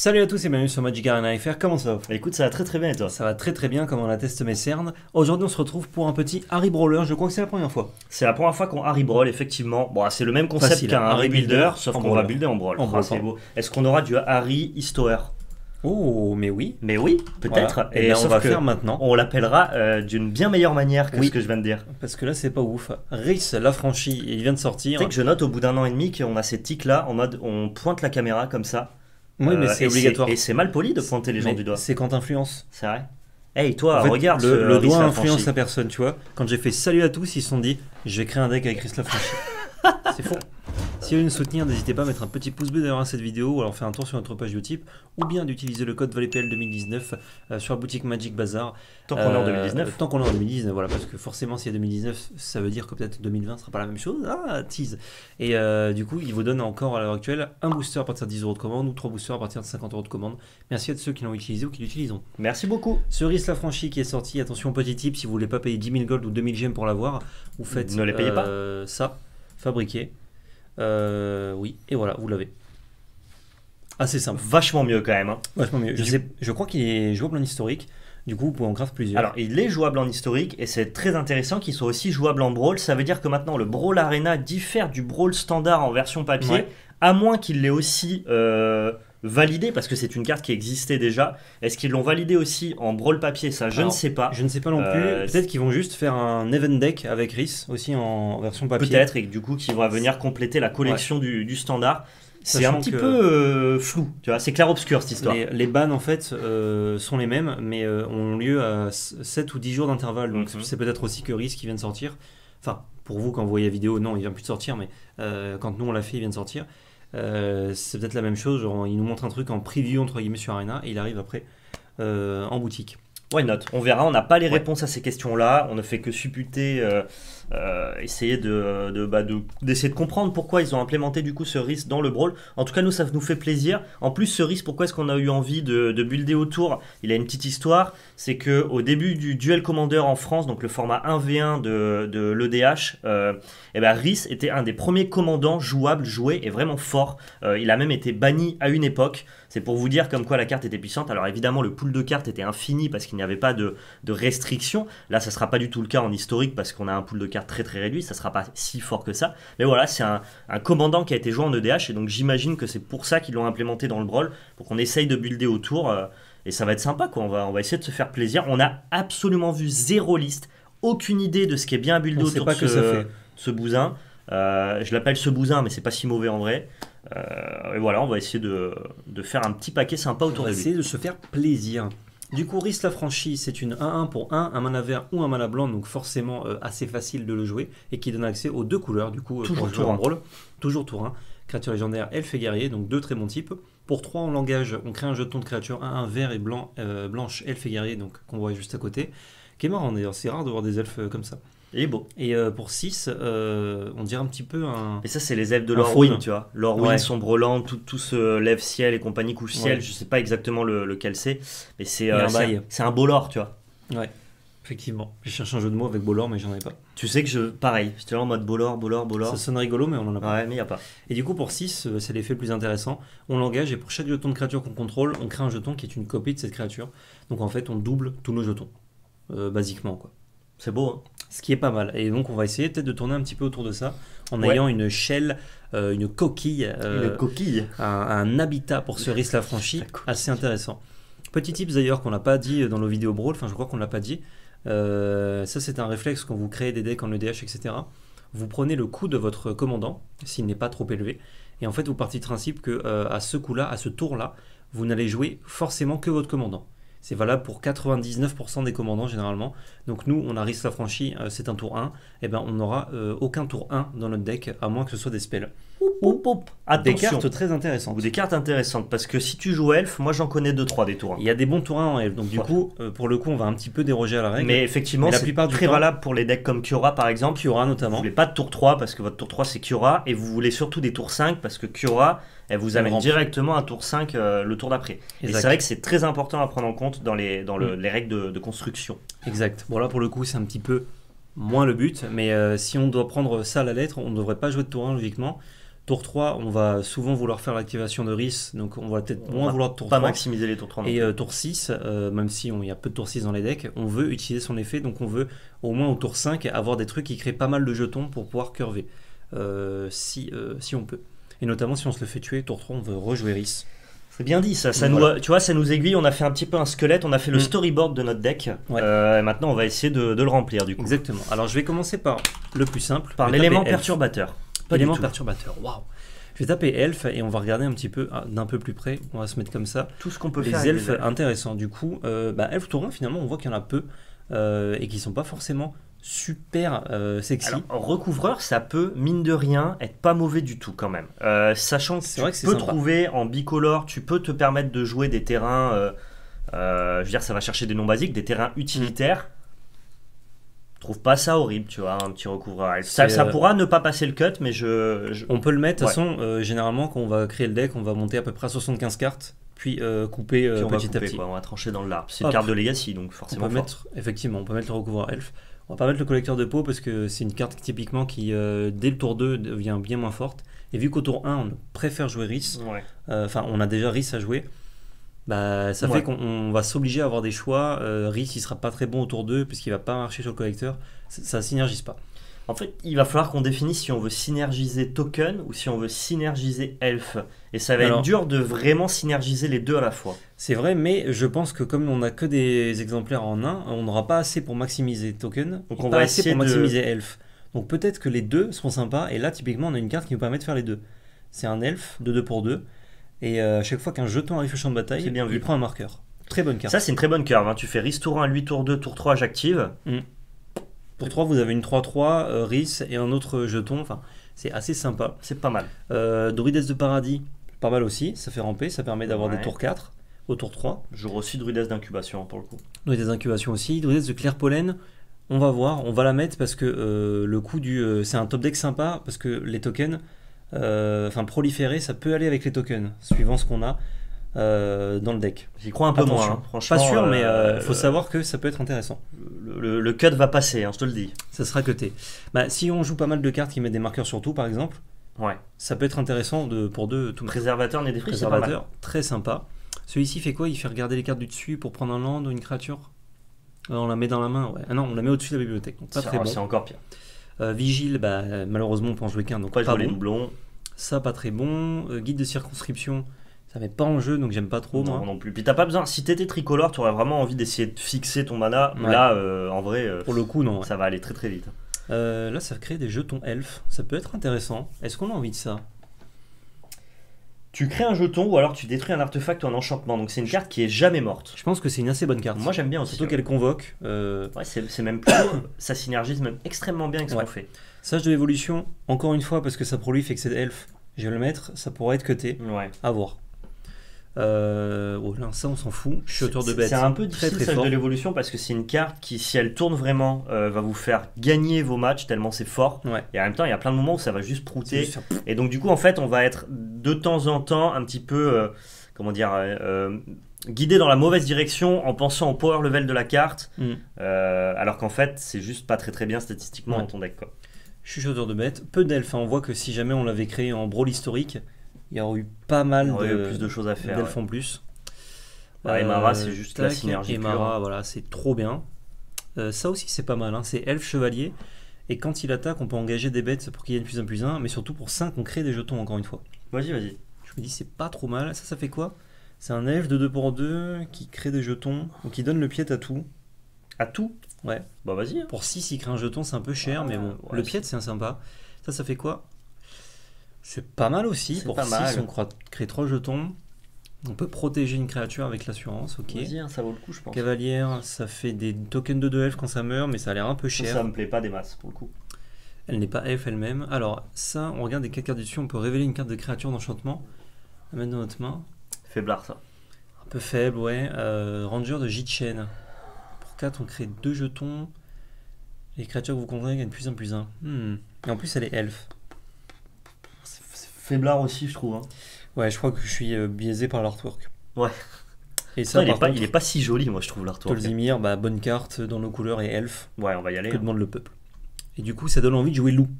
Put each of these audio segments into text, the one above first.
Salut à tous et bienvenue sur Magic Arena FR, comment ça va? Écoute, ça va très très bien et toi? Ça va très très bien, comme on atteste mes cernes. Aujourd'hui on se retrouve pour un petit Harry Brawler, je crois que c'est la première fois. C'est la première fois qu'on Harry Brawl, effectivement. Bon, c'est le même concept Facile, qu'un Harry Harry Builder, Builder, sauf en qu'on va Brawler. builder en Brawl. En Brawl, C'est pardon. beau. Est-ce qu'on aura du Harry Histower? Oh, mais oui. Mais oui, peut-être. Voilà. Et bien, on sauf va que faire maintenant. on l'appellera d'une bien meilleure manière que Oui. ce que je viens de dire. Parce que là c'est pas ouf. Rhys l'affranchi, il vient de Tu sortir. sais que je note au bout d'un an et demi qu'on a ces tics là en mode on pointe la caméra comme ça. Oui, mais c'est et obligatoire. Et c'est mal poli de pointer les gens Mais du doigt. c'est quand t'influences. C'est vrai. Hey toi, En fait, regarde ce le Rhys doigt l'affranchi. influence la personne, tu vois. Quand j'ai fait salut à tous, ils se sont dit je vais créer un deck avec Rhys l'affranchi. C'est faux. Si vous voulez nous soutenir, n'hésitez pas à mettre un petit pouce bleu derrière cette vidéo ou alors faire un tour sur notre page Utip ou bien d'utiliser le code VALEPL 2019 sur la boutique Magic Bazar. Tant qu'on est en 2019. Tant qu'on est en 2019, voilà, parce que forcément, s'il y a 2019, ça veut dire que peut-être 2020 sera pas la même chose. Ah, tease. Et du coup, il vous donne encore à l'heure actuelle un booster à partir de 10 € de commande ou 3 boosters à partir de 50 € de commande. Merci à ceux qui l'ont utilisé ou qui l'utilisent. Merci beaucoup. Cerise l'affranchi qui est sorti, attention, petit tip, si vous voulez pas payer 10 000 gold ou 2000 gemmes pour l'avoir, vous faites Ne les payez pas. ça, fabriquer. Oui, et voilà, vous l'avez. Assez simple. Vachement mieux quand même. Hein. Vachement mieux. Je crois qu'il est jouable en historique. Du coup, vous pouvez en craft plusieurs. Alors, il est jouable en historique et c'est très intéressant qu'il soit aussi jouable en Brawl. Ça veut dire que maintenant, le Brawl Arena diffère du Brawl standard en version papier, Ouais. à moins qu'il l'ait aussi validé, parce que c'est une carte qui existait déjà. Est-ce qu'ils l'ont validé aussi en Brawl papier? Ça, je Alors, ne sais pas. Je ne sais pas non plus. Peut-être qu'ils vont juste faire un event deck avec Rhys aussi en version papier. Peut-être, et que du coup, qui va venir compléter la collection du standard. C'est Sachant un petit que peu flou, tu vois, c'est clair-obscur cette histoire. Les bans en fait sont les mêmes, mais ont lieu à 7 ou 10 jours d'intervalle. Donc c'est peut-être aussi que Rhys qui vient de sortir. Enfin, pour vous, quand vous voyez la vidéo, non, il vient plus de sortir, mais quand nous on l'a fait, il vient de sortir. C'est peut-être la même chose. Genre, il nous montre un truc en preview entre guillemets sur Arena et il arrive après en boutique. Why not? On verra, on n'a pas les réponses à ces questions-là, on ne fait que supputer, essayer d'essayer de comprendre pourquoi ils ont implémenté du coup ce Rhys dans le Brawl. En tout cas, nous, ça nous fait plaisir. En plus, ce Rhys, pourquoi est-ce qu'on a eu envie de builder autour? Il a une petite histoire, c'est qu'au début du Duel Commander en France, donc le format 1v1 de l'EDH, Rhys était un des premiers commandants jouables, joués et vraiment fort. Il a même été banni à une époque. C'est pour vous dire comme quoi la carte était puissante. Alors évidemment, le pool de cartes était infini parce qu'il n'y avait pas de restrictions. Là, ça ne sera pas du tout le cas en historique parce qu'on a un pool de cartes très très réduit. Ça ne sera pas si fort que ça. Mais voilà, c'est un commandant qui a été joué en EDH et donc j'imagine que c'est pour ça qu'ils l'ont implémenté dans le Brawl, pour qu'on essaye de builder autour. Et ça va être sympa, quoi. On va essayer de se faire plaisir. On a absolument vu zéro liste, aucune idée de ce qui est bien buildé autour de ce bousin. Je l'appelle ce bousin, mais c'est pas si mauvais en vrai. Et voilà, on va essayer de faire un petit paquet sympa autour de lui. On va essayer de se faire plaisir. Du coup, Rhys l'affranchi, c'est une 1-1 pour un mana vert ou un mana blanc, donc forcément assez facile de le jouer et qui donne accès aux deux couleurs. Du coup, toujours pour jouer en Brawl, toujours tour 1. Créature légendaire, elfe et guerrier, donc deux très bons types. Pour 3 en langage, on crée un jeton de créature 1-1 vert et blanc, blanche, elfe et guerrier, donc qu'on voit juste à côté. Qui est marrant d'ailleurs, c'est rare de voir des elfes comme ça. Il est beau. Et pour 6, on dirait un petit peu un. Et ça, c'est les elfes de Lorwyn, tu vois. Lorwyn, Sombreland, tout ce lève-ciel et compagnie couche-ciel. Ouais. Je sais pas exactement lequel c'est, mais c'est un beau lore, tu vois. Ouais, effectivement. J'ai cherché un jeu de mots avec Bolor, mais j'en ai pas. Tu sais que pareil, j'étais en mode Bolor. Ça sonne rigolo, mais on en a pas. Ouais, mais il n'y a pas. Et du coup, pour 6, c'est l'effet le plus intéressant. On l'engage et pour chaque jeton de créature qu'on contrôle, on crée un jeton qui est une copie de cette créature. Donc en fait, on double tous nos jetons, basiquement, quoi. C'est beau, hein. Ce qui est pas mal. Et donc, on va essayer peut-être de tourner un petit peu autour de ça en ayant une shell, une coquille. Un habitat pour ce Rhys l'affranchi. Assez intéressant. Petit tips d'ailleurs qu'on n'a pas dit dans nos vidéos Brawl, enfin, je crois qu'on l'a pas dit. Ça, c'est un réflexe quand vous créez des decks en EDH, etc. Vous prenez le coût de votre commandant, s'il n'est pas trop élevé. Et en fait, vous partez du principe que à ce coup-là, à ce tour-là, vous n'allez jouer forcément que votre commandant. C'est valable pour 99% des commandants généralement. Donc nous, on a Rhys l'affranchi, c'est un tour 1. Et ben on n'aura aucun tour 1 dans notre deck, à moins que ce soit des spells. Des cartes très intéressantes. Ou des cartes intéressantes, parce que si tu joues elfe, moi j'en connais 2-3 des tours 1. Il y a des bons tours 1 en elfe, donc du coup, pour le coup, on va un petit peu déroger à la règle. Mais effectivement, c'est très valable pour les decks comme Kiora par exemple. Kiora notamment. Vous voulez pas de tour 3 parce que votre tour 3 c'est Kiora, et vous voulez surtout des tours 5 parce que Kiora, elle vous amène directement à tour 5 le tour d'après. Et c'est vrai que c'est très important à prendre en compte dans les règles de construction. Exact. Bon là pour le coup c'est un petit peu moins le but, mais si on doit prendre ça à la lettre, on ne devrait pas jouer de tour 1 logiquement. Tour 3, on va souvent vouloir faire l'activation de Rhys, donc on va peut-être moins vouloir de tour 3. Pas maximiser les tours 3 non plus. Et tour 6, même si il y a peu de tour 6 dans les decks, on veut utiliser son effet, donc on veut au moins au tour 5 avoir des trucs qui créent pas mal de jetons pour pouvoir curver, si on peut. Et notamment si on se le fait tuer, tour 3, on veut rejouer Rhys. C'est bien dit, ça tu vois, ça nous aiguille, on a fait un petit peu un squelette, on a fait le storyboard de notre deck, et maintenant on va essayer de le remplir du coup. Exactement, alors je vais commencer par le plus simple. Par l'élément perturbateur. L'élément perturbateur, waouh. Je vais taper elfe et on va regarder un petit peu d'un peu plus près, on va se mettre comme ça. Tout ce qu'on peut faire. Les elfes intéressants, du coup, elfe tour 1 finalement on voit qu'il y en a peu, et qui sont pas forcément super sexy. Alors, recouvreur, ça peut, mine de rien, être pas mauvais du tout quand même. Sachant que tu peux trouver en bicolore, tu peux te permettre de jouer des terrains, je veux dire, ça va chercher des noms basiques, des terrains utilitaires. Je trouve pas ça horrible, tu vois, un petit recouvreur. Ça pourra ne pas passer le cut, mais on peut le mettre, de toute façon, généralement, quand on va créer le deck, on va monter à peu près à 75 cartes, puis couper petit à petit. On va trancher dans le l'arbre. C'est une carte de Legacy, donc forcément effectivement, on peut mettre le recouvreur elfe. On va pas mettre le collecteur de peau, parce que c'est une carte typiquement qui, dès le tour 2, devient bien moins forte. Et vu qu'au tour 1, on préfère jouer Rhys, on a déjà Rhys à jouer, ça fait qu'on va s'obliger à avoir des choix. Rhys, il sera pas très bon au tour 2 puisqu'il va pas marcher sur le collecteur, ça synergise pas. En fait, il va falloir qu'on définisse si on veut synergiser token ou si on veut synergiser elfe. Et ça va être dur de vraiment synergiser les deux à la fois. C'est vrai, mais je pense que comme on n'a que des exemplaires en 1, on n'aura pas assez pour maximiser token, donc on va essayer pour maximiser elfe. Donc peut-être que les deux seront sympas, et là typiquement on a une carte qui nous permet de faire les deux. C'est un elfe de 2 pour 2. Et à chaque fois qu'un jeton arrive au champ de bataille, il prend un marqueur. Très bonne carte. Ça, c'est une très bonne curve. Hein. Tu fais Rhys tour 1, lui tour 2, tour 3, j'active. Tour 3, vous avez une 3-3, Rhys et un autre jeton. Enfin, c'est assez sympa. C'est pas mal. Druides de Paradis, pas mal aussi. Ça fait ramper, ça permet d'avoir des tours 4 au tour 3. Je joue aussi Druides d'incubation pour le coup. Druides d'incubation aussi. Druides de Clair Pollen, on va voir. On va la mettre parce que le coup c'est un top deck sympa parce que les tokens. Proliférer, ça peut aller avec les tokens, suivant ce qu'on a dans le deck. J'y crois un peu moins, hein. Franchement. Pas sûr, mais faut savoir que ça peut être intéressant. Le cut va passer, hein, je te le dis. Ça sera cuté. Si on joue pas mal de cartes qui mettent des marqueurs sur tout, par exemple, ça peut être intéressant pour deux. Tout Préservateur nez des friches, préservateur, très sympa. Celui-ci fait quoi? Il fait regarder les cartes du dessus pour prendre un land ou une créature. On la met dans la main, ouais. Ah non, on la met au-dessus de la bibliothèque, donc pas très bon. C'est encore pire. Vigile, malheureusement on peut en jouer qu'un, donc pas bon. Les doublons. Ça pas très bon. Guide de circonscription, ça met pas en jeu, donc j'aime pas trop. Non plus. Puis t'as pas besoin. Si t'étais tricolore, tu aurais vraiment envie d'essayer de fixer ton mana. Là, en vrai, pour le coup, non. Ça va aller très très vite. Là, ça crée des jetons elfes. Ça peut être intéressant. Est-ce qu'on a envie de ça? Tu crées un jeton ou alors tu détruis un artefact ou un enchantement. Donc c'est une carte qui est jamais morte. Je pense que c'est une assez bonne carte. Moi j'aime bien aussi. Surtout qu'elle convoque. C'est même plus. Ça synergise même extrêmement bien avec ce qu'on fait. Sage de l'évolution, encore une fois, parce que ça prolife et que c'est elfe, je vais le mettre. Ça pourrait être cuté. À voir. Ça on s'en fout. Chuteur de bête. C'est un peu difficile Sage de l'évolution parce que c'est une carte qui, si elle tourne vraiment, va vous faire gagner vos matchs tellement c'est fort. Et en même temps, il y a plein de moments où ça va juste prouter. Et donc du coup, en fait, on va être de temps en temps un petit peu, guidé dans la mauvaise direction en pensant au power level de la carte, alors qu'en fait, c'est juste pas très très bien statistiquement dans ton deck, quoi. Chuchoteur de bête, peu d'elfes. On voit que si jamais on l'avait créé en brawl historique, il y aurait eu pas mal plus de choses à faire. D'elfes en plus. Emara, c'est juste la synergie. Emara, voilà, c'est trop bien. Ça aussi, c'est pas mal. Hein. C'est elfe chevalier. Et quand il attaque, on peut engager des bêtes pour qu'il y ait une plus 1, mais surtout pour 5, on crée des jetons encore une fois. Vas-y. Je me dis, c'est pas trop mal. Ça fait quoi? C'est un elfe de 2 pour 2 qui crée des jetons, donc qui donne le pied à tout. À tout? Ouais. Bah vas-y. Hein. Pour 6, il crée un jeton, c'est un peu cher, mais bon. Le pied, c'est sympa. Ça fait quoi? C'est pas mal aussi. Pour 6, on crée 3 jetons. On peut protéger une créature avec l'assurance, ok. Vas-y, hein, ça vaut le coup, je pense. Cavalière, ça fait des tokens de 2 elfes quand ça meurt, mais ça a l'air un peu cher. Ça me plaît pas des masses, pour le coup. Elle n'est pas elfe elle-même. Alors, ça, on regarde les 4 cartes dessus, on peut révéler une carte de créature d'enchantement. La mettre dans notre main. Faiblard, ça. Un peu faible, ouais. Ranger de Jitchen. Pour 4, on crée 2 jetons. Les créatures que vous contrôlez gagnent plus 1. Et en plus, elle est elfe. C'est faiblard aussi, je trouve. Hein. Ouais, je crois que je suis biaisé par l'artwork. Ouais. Et ça, il est pas si joli, moi, je trouve, l'artwork. Tolzimir, bonne carte dans nos couleurs et elfe. Ouais, on va y aller. Que demande le peuple. Et du coup, ça donne envie de jouer loup.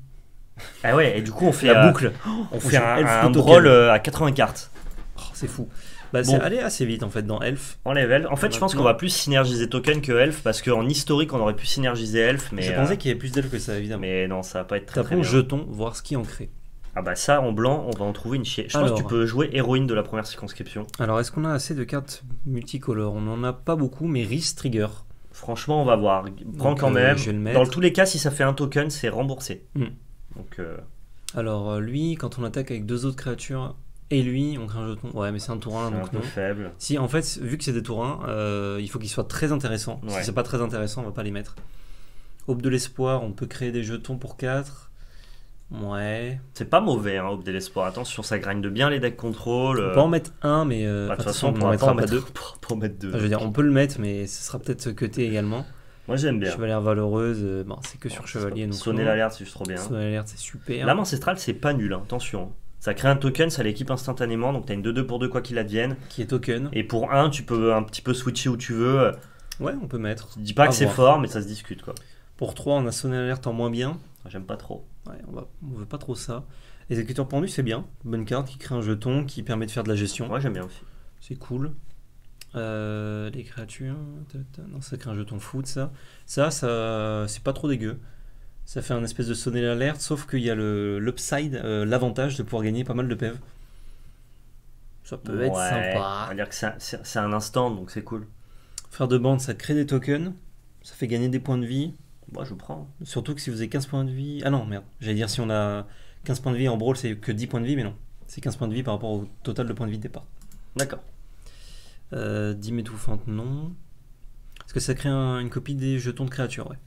Ah ouais, et du coup on fait la boucle. On fait un brawl à 80 cartes. Oh, c'est fou. Bah, c'est allé assez vite en fait dans Elf. Enlève Elf. En fait, je pense qu'on va plus synergiser Token que Elf parce qu'en historique, on aurait pu synergiser Elf. Mais je pensais qu'il y avait plus d'Elf que ça, évidemment. Mais non, ça va pas être très bien. Tapons jeton, voir ce qui en crée. Ah bah ça, en blanc, on va en trouver une chier. Je pense que tu peux jouer héroïne de la première circonscription. Alors, est-ce qu'on a assez de cartes multicolores? On en a pas beaucoup, mais Risk Trigger. Franchement, on va voir. Prends quand même. Dans tous les cas, si ça fait un token, c'est remboursé. Donc, alors, lui, quand on attaque avec 2 autres créatures... Et lui, on crée un jeton. Ouais, mais c'est un tour 1, donc un peu faible. Si, en fait, vu que c'est des tours 1, il faut qu'ils soient très intéressants. Si c'est pas très intéressant, on va pas les mettre. Aube de l'espoir, on peut créer des jetons pour 4. Ouais. C'est pas mauvais, hein, Aube de l'espoir. Attention, ça grind bien les decks contrôle. On peut en mettre un, mais de toute façon, on mettra pas 2. Pour mettre 2. Je veux dire, on peut le mettre, mais ce sera peut-être cuté également. Moi, j'aime bien. Chevalière valeureuse, bon, c'est que sur chevalier. Sonner l'alerte, c'est juste trop bien. Sonner l'alerte, c'est super. L'âme ancestrale, c'est pas nul, hein, attention. Ça crée un token, ça l'équipe instantanément, donc t'as une 2-2 pour 2 quoi qu'il advienne. Qui est token. Et pour 1, tu peux un petit peu switcher où tu veux. Ouais, on peut mettre. Je dis pas que c'est fort, mais ça se discute quoi. Pour 3, on a sonné l'alerte en moins bien. J'aime pas trop. Ouais, on veut pas trop ça. Exécuteur pendu, c'est bien. Bonne carte qui crée un jeton, qui permet de faire de la gestion. Ouais, j'aime bien aussi. C'est cool. Les créatures. Non, ça crée un jeton foot, ça. Ça c'est pas trop dégueu. Ça fait un espèce de sonner l'alerte, sauf qu'il y a l'upside, l'avantage de pouvoir gagner pas mal de PV. Ça peut être sympa. On va dire que c'est un instant, donc c'est cool. Faire de bande, ça crée des tokens. Ça fait gagner des points de vie. Moi, je prends. Surtout que si vous avez 15 points de vie... Ah non, merde. J'allais dire si on a 15 points de vie en brawl, c'est que 10 points de vie, mais non. C'est 15 points de vie par rapport au total de points de vie de départ. D'accord. 10 étouffantes, non. Est-ce que ça crée une copie des jetons de créatures? Ouais.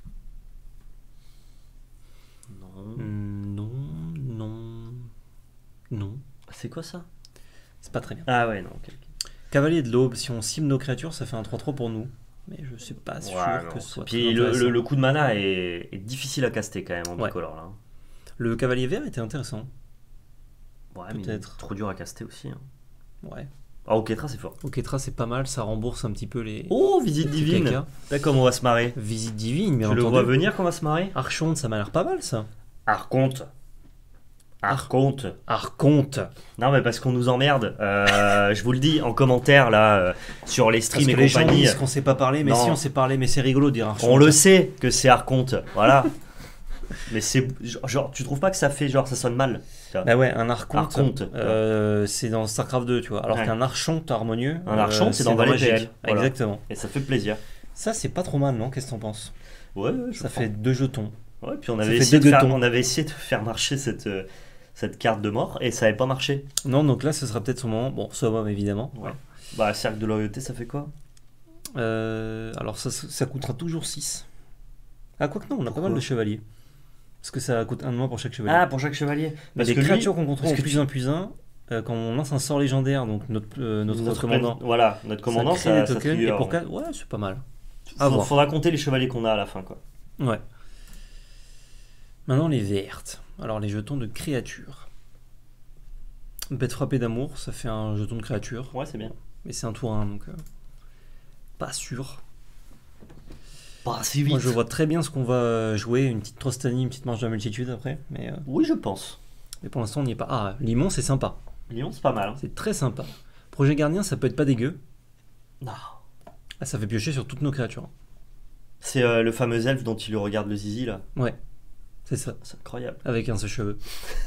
Non. C'est quoi ça? C'est pas très bien. Ah ouais, non. Cavalier de l'aube, si on cible nos créatures, ça fait un 3-3 pour nous. Mais je suis pas sûr que ce soit. Puis le coup de mana est difficile à caster quand même en bicolore là. Le cavalier vert était intéressant. Ouais, peut-être. Trop dur à caster aussi. Hein. Ouais. Ah, Oketra c'est fort. Oketra c'est pas mal, ça rembourse un petit peu les. Oh, visite divine. D'accord, on va se marrer. Visite divine, bien entendu. Tu le vois venir qu'on va se marrer? Archonte, ça m'a l'air pas mal ça. Archonte. Non mais parce qu'on nous emmerde. Je vous le dis en commentaire là sur les streams et compagnie. Les gens disent qu'on sait pas parler, mais non. Si on sait parler, mais c'est rigolo de dire Archonte. On le sait que c'est Archonte, voilà. Mais c'est genre, tu trouves pas que ça fait genre ça sonne mal? Bah ouais, un Archonte, c'est dans Starcraft 2, tu vois. Alors qu'un Archonte harmonieux, un Archonte c'est dans Valet PL. Voilà. Exactement. Et ça fait plaisir. Ça c'est pas trop mal, non? Qu'est-ce que t'en penses? Ouais, ça fait 2 jetons. Ouais, puis on avait essayé de faire marcher cette carte de mort et ça n'avait pas marché. Non, donc là ce sera peut-être son moment. Bon, summum évidemment. Ouais. Bah, cercle de loyauté, ça fait quoi? Alors ça coûtera toujours 6. Ah, quoique non, on a pas mal de chevaliers. Parce que ça coûte 1 de moins pour chaque chevalier. Ah, pour chaque chevalier. Parce que les créatures qu'on contrôle en +1/+1, quand on lance un sort légendaire, donc notre commandant. Voilà, notre commandant, ça crée des tokens. Et pour 4, ouais, c'est pas mal. Faudra compter les chevaliers qu'on a à la fin, quoi. Ouais. Maintenant les vertes. Alors les jetons de créatures. Bête frappée d'amour, ça fait un jeton de créature. Ouais, c'est bien. Mais c'est un tour 1, donc pas sûr. Pas si vite. Moi je vois très bien ce qu'on va jouer, une petite Trostanie, une petite marche de la multitude après. Mais oui, je pense. Mais pour l'instant on n'y est pas. Ah, Limon c'est sympa. Limon c'est pas mal. Hein. C'est très sympa. Projet gardien ça peut être pas dégueu. Non. Ah, ça fait piocher sur toutes nos créatures. C'est le fameux elfe dont il regarde le zizi là. Ouais. C'est ça. C'est incroyable. Avec un sèche-cheveux.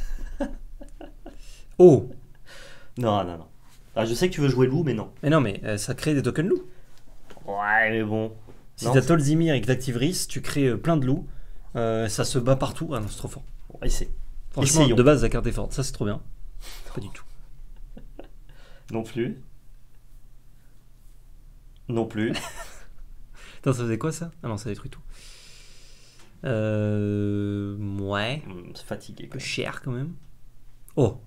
Oh. Non. Ah, je sais que tu veux jouer loup, mais non. Mais non, mais ça crée des tokens loups. Ouais, mais bon. Si t'as Tolzimir et que t'actives Rhys, tu crées plein de loups. Ça se bat partout. Ah non, c'est trop fort. Ouais, franchement, essayons. De base, la carte est forte. Ça, c'est trop bien. Pas du tout. Non plus. Non plus. Attends, ça faisait quoi ça? Ah non, ça détruit tout. Ouais. C'est fatigué. Un peu cher quand même. Oh.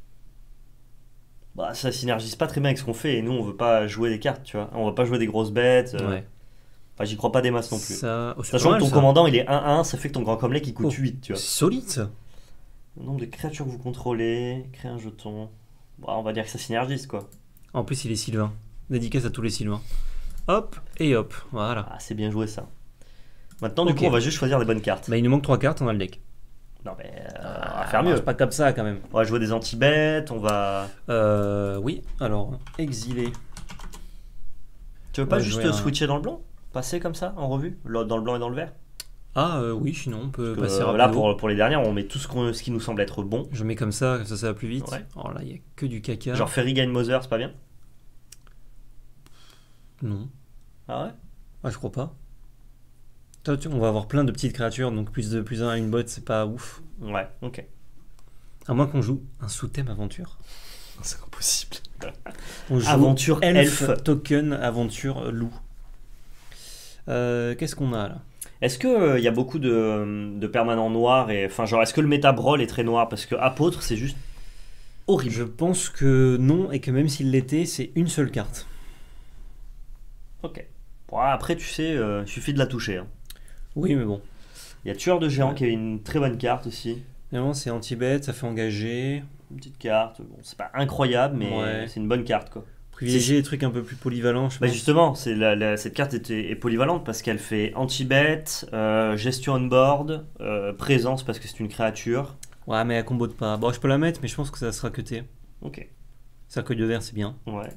Bah, ça synergise pas très bien avec ce qu'on fait et nous on veut pas jouer des cartes, tu vois. On va pas jouer des grosses bêtes. Ouais. Enfin, j'y crois pas des masses non plus. Sachant que ton commandant il est 1-1, ça fait que ton grand comlet il coûte 8, tu vois. C'est solide ça. Le nombre de créatures que vous contrôlez, créer un jeton. Bah, on va dire que ça synergise quoi. En plus, il est Sylvain. Dédicace à tous les Sylvains. Hop et hop, voilà. Ah, c'est bien joué ça. Maintenant, du coup, on va juste choisir les bonnes cartes. Bah, il nous manque 3 cartes, on a le deck. Non mais on va faire mieux. Pas comme ça quand même. On va jouer des anti-bêtes, on va... Oui, alors, exilé. Tu veux pas juste switcher dans le blanc? Passer comme ça, en revue? Dans le blanc et dans le vert? Ah oui, sinon on peut passer là pour les dernières, on met tout ce qui nous semble être bon. Je mets comme ça va plus vite. Ouais. Alors là, il n'y a que du caca. Genre Ferry Gain Mother, c'est pas bien? Non. Ah ouais? Ah, je crois pas. On va avoir plein de petites créatures, donc plus 1 à une botte, c'est pas ouf. Ouais, ok. À moins qu'on joue un sous-thème aventure. C'est impossible. On joue aventure elfe, token, aventure loup. Qu'est-ce qu'on a là? Est-ce qu'il y a beaucoup de permanents noirs enfin, genre, est-ce que le méta brawl est très noir? Parce que apôtre, c'est juste horrible. Je pense que non, et que même s'il l'était, c'est une seule carte. Ok. Bon, après, tu sais, il suffit de la toucher. Hein. Oui, mais bon. Il y a Tueur de géants qui est une très bonne carte aussi. Non, c'est anti-bête, ça fait engager. Une petite carte, bon, c'est pas incroyable, mais c'est une bonne carte quoi. Privilégier les trucs un peu plus polyvalents, je pense. Justement, cette carte est polyvalente parce qu'elle fait anti-bête, gestion on-board, présence parce que c'est une créature. Ouais, mais elle combo de pas. Bon, je peux la mettre, mais je pense que ça sera cuté. Ok. Cercueil de verre, c'est bien. Ouais.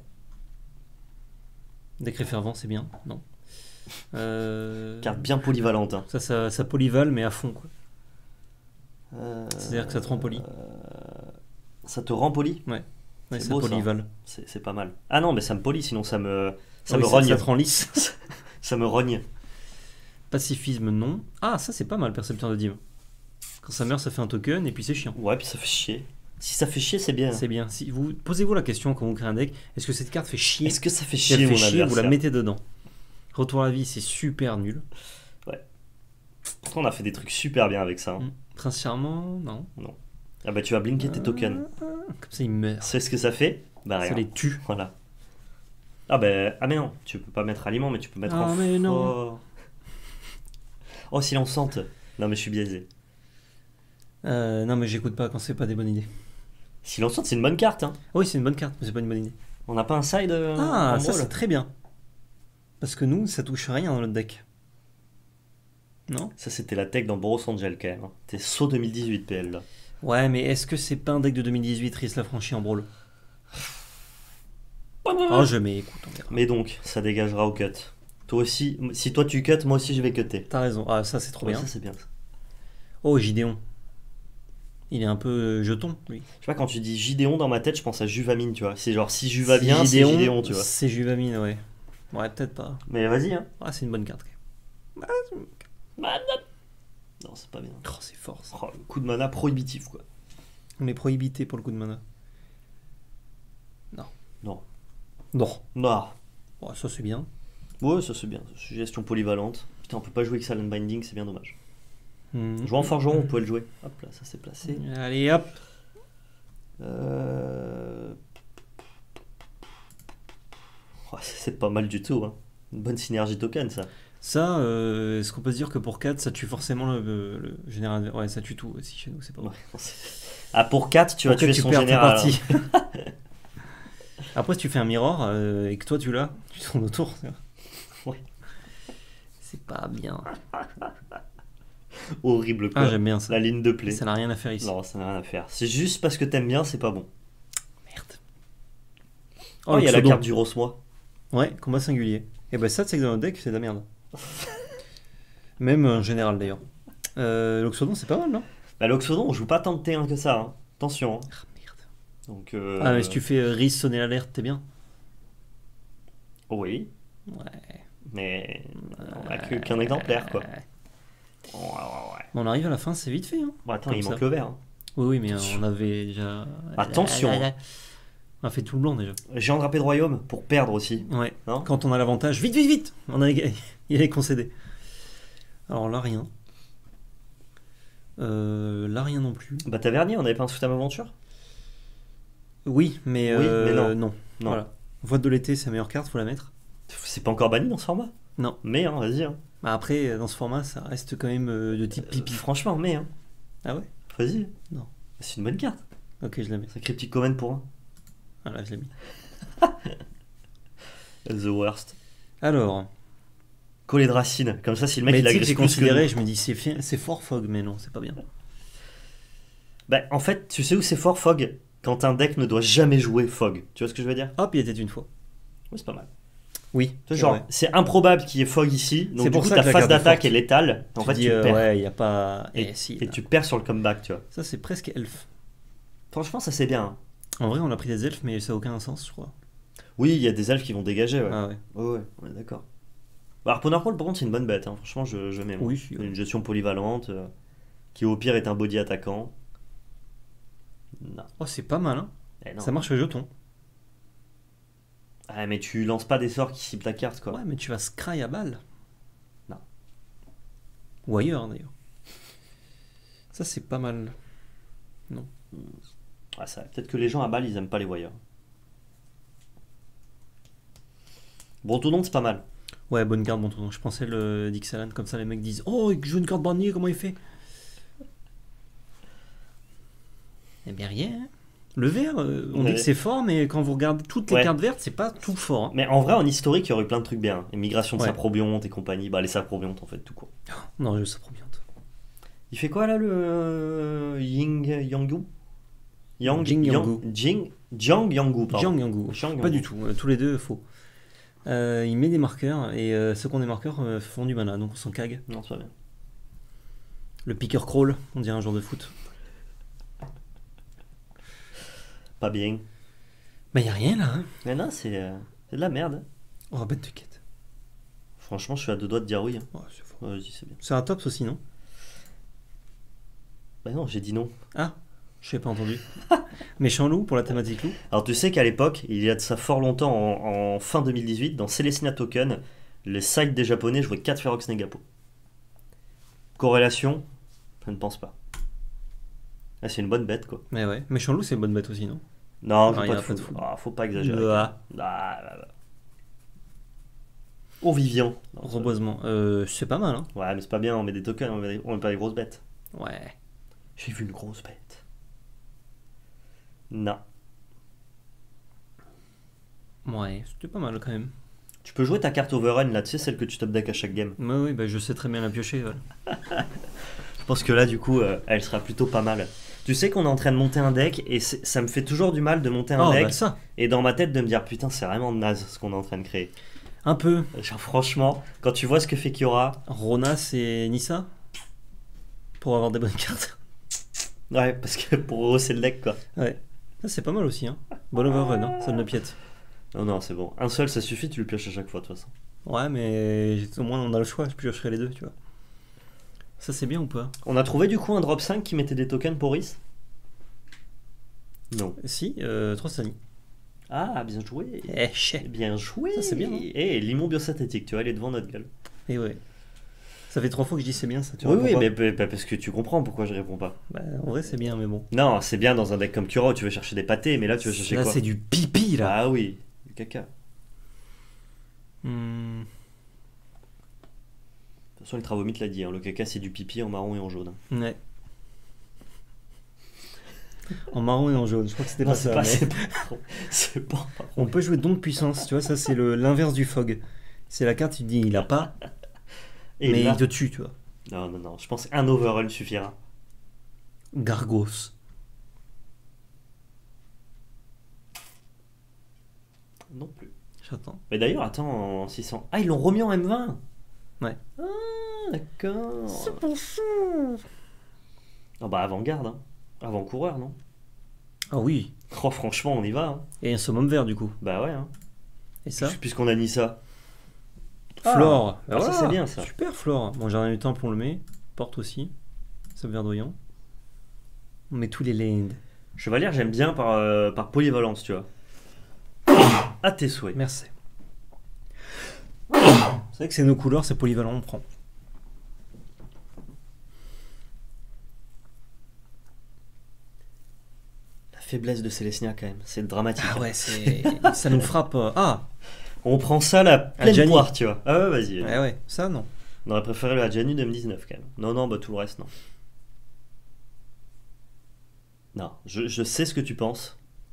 Décret fervent, c'est bien. Non. Carte bien polyvalente. Hein. Ça polyvale, mais à fond, quoi. C'est-à-dire que ça te rend poli. Ça te rend poli? Ouais. Ouais, c'est beau, polyvale. C'est pas mal. Ah non, mais ça me polie, sinon ça me rogne. Ça te rend lisse. Ça me rogne. Pacifisme, non. Ah, ça c'est pas mal, Percepteur de Dîme. Quand ça meurt, ça fait un token et puis c'est chiant. Ouais, puis ça fait chier. Si ça fait chier, c'est bien. C'est bien. Si vous posez-vous la question quand vous créez un deck, est-ce que cette carte fait chier? Est-ce que ça fait chier, mon adversaire? Vous la mettez dedans. Retour à la vie, c'est super nul. Ouais. Pourtant, on a fait des trucs super bien avec ça. Hein. Prince Charmant, non. Non. Ah bah tu vas blinker tes tokens. Comme ça, il meurt. C'est ce que ça fait? Bah rien. Ça les tue. Voilà. Ah bah, ah mais non, tu peux pas mettre aliment, mais tu peux mettre en mais non. Oh, silenciante. Non mais je suis biaisé. Non mais j'écoute pas quand c'est pas des bonnes idées. Silenciante, c'est une bonne carte. Hein. Oui, c'est une bonne carte, mais c'est pas une bonne idée. On n'a pas un side Ah, ça c'est très bien. Parce que nous, ça touche rien dans notre deck. Non? Ça c'était la tech dans Boros Angel quand même. T'es saut 2018 PL là. Ouais, mais est-ce que c'est pas un deck de 2018 Riss Lafranchi en brawl? Oh, je mets, écoute, on verra. Mais donc, ça dégagera au cut. Toi aussi, si toi tu cut, moi aussi je vais cutter. T'as raison, ah ça c'est trop bien. Ça c'est bien. Oh, Gideon. Il est un peu jeton, lui. Je sais pas, quand tu dis Gideon dans ma tête, je pense à Juvamine, tu vois. C'est genre si Juva bien, c'est Gideon, tu vois. C'est Juvamine, ouais. Ouais, peut-être pas. Mais vas-y, hein. Ah, c'est une bonne carte. Non, c'est pas bien. Oh, c'est fort. Ça. Oh, le coup de mana prohibitif, quoi. On est prohibité pour le coup de mana. Non. Non. Non. Non. Oh, ça c'est bien. Ouais, ça c'est bien. Gestion polyvalente. Putain, on peut pas jouer avec Silent Binding, c'est bien dommage. Jouer en forgeron, on peut le jouer. Hop là, ça s'est placé. Allez, hop. Oh, c'est pas mal du tout. Hein. Une bonne synergie token, ça. Ça, est-ce qu'on peut se dire que pour 4, ça tue forcément le général? Ouais, ça tue tout aussi chez nous, c'est pas bon. Ouais, ah, pour 4, tu vas tuer son général. Après, si tu fais un mirror et que toi tu l'as, tu tournes autour. Ouais. C'est pas bien. Horrible quoi. Ah, j'aime bien ça. La ligne de play. Ça n'a rien à faire ici. Non, ça n'a rien à faire. C'est juste parce que t'aimes bien, c'est pas bon. Merde. Oh, il y a la carte du Rosmois. Ouais, combat singulier. Et ben ça, c'est que dans notre deck, c'est de la merde. Même en général d'ailleurs. L'Oxodon, c'est pas mal, non? Bah, l'Oxodon, on joue pas tant de T1 que ça. Hein. Attention. Hein. Ah, merde. Donc, ah, mais si tu fais Riss sonner l'alerte, t'es bien. Oui. Ouais. Mais on a qu'un exemplaire, quoi. Ouais. Bon, on arrive à la fin, c'est vite fait. Hein, bon, attends, il manque le vert. Hein. Oui, mais on avait déjà. Attention. On a fait tout le blanc déjà. Géant drapé de royaume pour perdre aussi. Ouais. Non, quand on a l'avantage, vite, vite, vite. Il est concédé. Alors là, rien. Là, rien non plus. Bah, Tavernier, on avait pas un sous-thème aventure? Oui, mais non. Non. Voilà. Voix de l'été, c'est la meilleure carte, faut la mettre. C'est pas encore banni dans ce format? Non. Mais, hein, vas-y. Hein. Bah après, dans ce format, ça reste quand même de type pipi. Franchement, mais. Hein. Ah ouais? Vas-y. Non. C'est une bonne carte. Ok, je la mets. C'est Cryptic Coven pour un. Ah là, je l'ai mis. The worst. Alors. Coller de racine. Comme ça, si le mec mais il agresse j'ai considéré, je me dis c'est fort Fog, mais non, c'est pas bien. Bah, en fait, tu sais où c'est fort, Fog? Quand un deck ne doit jamais jouer Fog. Tu vois ce que je veux dire? Hop, il était une fois. Oui, c'est pas mal. Oui. Genre, c'est improbable qu'il y ait Fog ici. Donc, c'est du pour coup, ça ta que la phase carte est d'attaque forte. est létale. En fait, tu perds. Ouais, il n'y a pas. Et, si, et tu perds sur le comeback, tu vois. Ça, c'est presque elfe. Franchement, ça c'est bien. Hein. En vrai, on a pris des elfes, mais ça n'a aucun sens, je crois. Oui, il y a des elfes qui vont dégager, ouais. Ah ouais. Ouais, on est d'accord. Bah, Harponer Call, par contre, c'est une bonne bête. Hein. Franchement, je m'aime. Oui, c'est une gestion polyvalente qui, au pire, est un body attaquant. Non. Oh, c'est pas mal, hein. Non. Ça marche le jeton. Ah, mais tu lances pas des sorts qui ciblent ta carte, quoi. Ouais, mais tu vas scry à balle. Non. Ou ailleurs, d'ailleurs. Ça, c'est pas mal. Non. Ah, ça. Peut-être que les gens à balle, ils aiment pas les voyeurs. Bon, tout le monde, c'est pas mal. Ouais, bonne carte, bon tournoi. Je pensais le Dixalan, comme ça les mecs disent oh, il joue une carte bannier, comment il fait? Eh bien, rien. Hein. Le vert, on dit que c'est fort, mais quand vous regardez toutes les cartes vertes, c'est pas tout fort. Hein. Mais en vrai, en historique, il y aurait eu plein de trucs bien. Émigration de Saprobionte et compagnie. Bah, les Saprobiontes, en fait, tout court. Non, le Saprobionte. Il fait quoi là, le Ying Yangu Jing Yangu. Jiang Yangu, pardon. Jiang Yangu. Pas du tout, tous les deux faux. Il met des marqueurs et ceux qui ont des marqueurs font du mana, donc on s'en cague. Non, c'est pas bien. Le picker crawl, on dirait un joueur de foot. Pas bien. Bah y a rien là. Hein. Mais non, c'est de la merde. Oh, bête de quête. Franchement, je suis à deux doigts de dire oui. Hein. Ouais, c'est faux. Vas-y, c'est bien. C'est un tops aussi, non? Bah non, j'ai dit non. Ah, je n'ai pas entendu. Méchant loup pour la thématique loup. Alors tu sais qu'à l'époque, il y a de ça fort longtemps, en fin 2018, dans Celestina Token, les sites des japonais jouaient 4 Ferox Negapo. Corrélation? Je ne pense pas. Ah, c'est une bonne bête, quoi. Mais ouais, méchant loup c'est une bonne bête aussi, non? Non, pas de fou. Ah, faut pas exagérer. Oh, Vivian. Reboisement, c'est pas mal, hein. Ouais, mais c'est pas bien, on met des tokens, on met pas des grosses bêtes. Ouais. J'ai vu une grosse bête. Non. Ouais, c'était pas mal quand même. Tu peux jouer ta carte Overrun là, tu sais, celle que tu top deck à chaque game. Oui, bah je sais très bien la piocher. Ouais. Je pense que là, du coup, elle sera plutôt pas mal. Tu sais qu'on est en train de monter un deck et ça me fait toujours du mal de monter un deck. Bah ça. Et dans ma tête de me dire putain, c'est vraiment naze ce qu'on est en train de créer. Un peu. Genre, franchement, quand tu vois ce que fait Kiora. Ronas et Nissa pour avoir des bonnes cartes. Ouais, parce que pour hausser le deck, quoi. Ouais. Ça, c'est pas mal aussi, hein. Bon overrun, hein. Ça ne piète. Non, c'est bon. Un seul, ça suffit, tu le pioches à chaque fois, de toute façon. Ouais, mais au moins on a le choix, je piocherai les deux, tu vois. Ça, c'est bien ou pas? On a trouvé du coup un drop 5 qui mettait des tokens pour Is? Non. Si, Trostani. Ah, bien joué. Bien joué. Ça, c'est bien. Hein. Et limon biosynthétique, tu vois, il est devant notre gueule. Et ouais. Ça fait 3 fois que je dis c'est bien, ça. Oui, mais parce que tu comprends pourquoi je réponds pas. Bah, en vrai, c'est bien, mais bon. Non, c'est bien dans un deck comme Kuro, tu veux chercher des pâtés, mais là, tu veux chercher quoi? Là, c'est du pipi, là. Ah oui, du caca. De toute façon, le Travomite l'a dit, hein, le caca, c'est du pipi en marron et en jaune. Ouais. En marron et en jaune, je crois que c'était pas ça. C'est pas. On peut jouer don de puissance, tu vois, ça c'est l'inverse du fog. C'est la carte, tu dis il a pas, mais là, il te tue, tu vois. Non, je pense qu'un overrun suffira. Gargos. Non plus. J'attends. Mais d'ailleurs, attends, en 600. Ah, ils l'ont remis en M20. Ouais. Ah, d'accord. C'est pas ça. Oh bah avant-garde, hein. Avant-coureur, non? Ah oui. Oh, franchement, on y va. Hein. Et un summum vert, du coup. Bah ouais. Hein. Et ça? Puisqu'on a mis ça. Flore. Ah, ça c'est bien ça. Super Flore. Bon, jardin du temple, on le met. Porte aussi. Ça verdoyant. On met tous les lands. Chevalier, j'aime bien par polyvalence, tu vois. À tes souhaits. Merci. C'est vrai que c'est nos couleurs, c'est polyvalent, on prend. La faiblesse de Célestia quand même, c'est dramatique. Ah ouais, ça nous frappe. On prend ça la pleine poire, tu vois. Ah ouais, vas-y. Ouais, ça non. On aurait préféré le Adjani de M19 quand même. Non, bah tout le reste, non. Non, je sais ce que tu penses.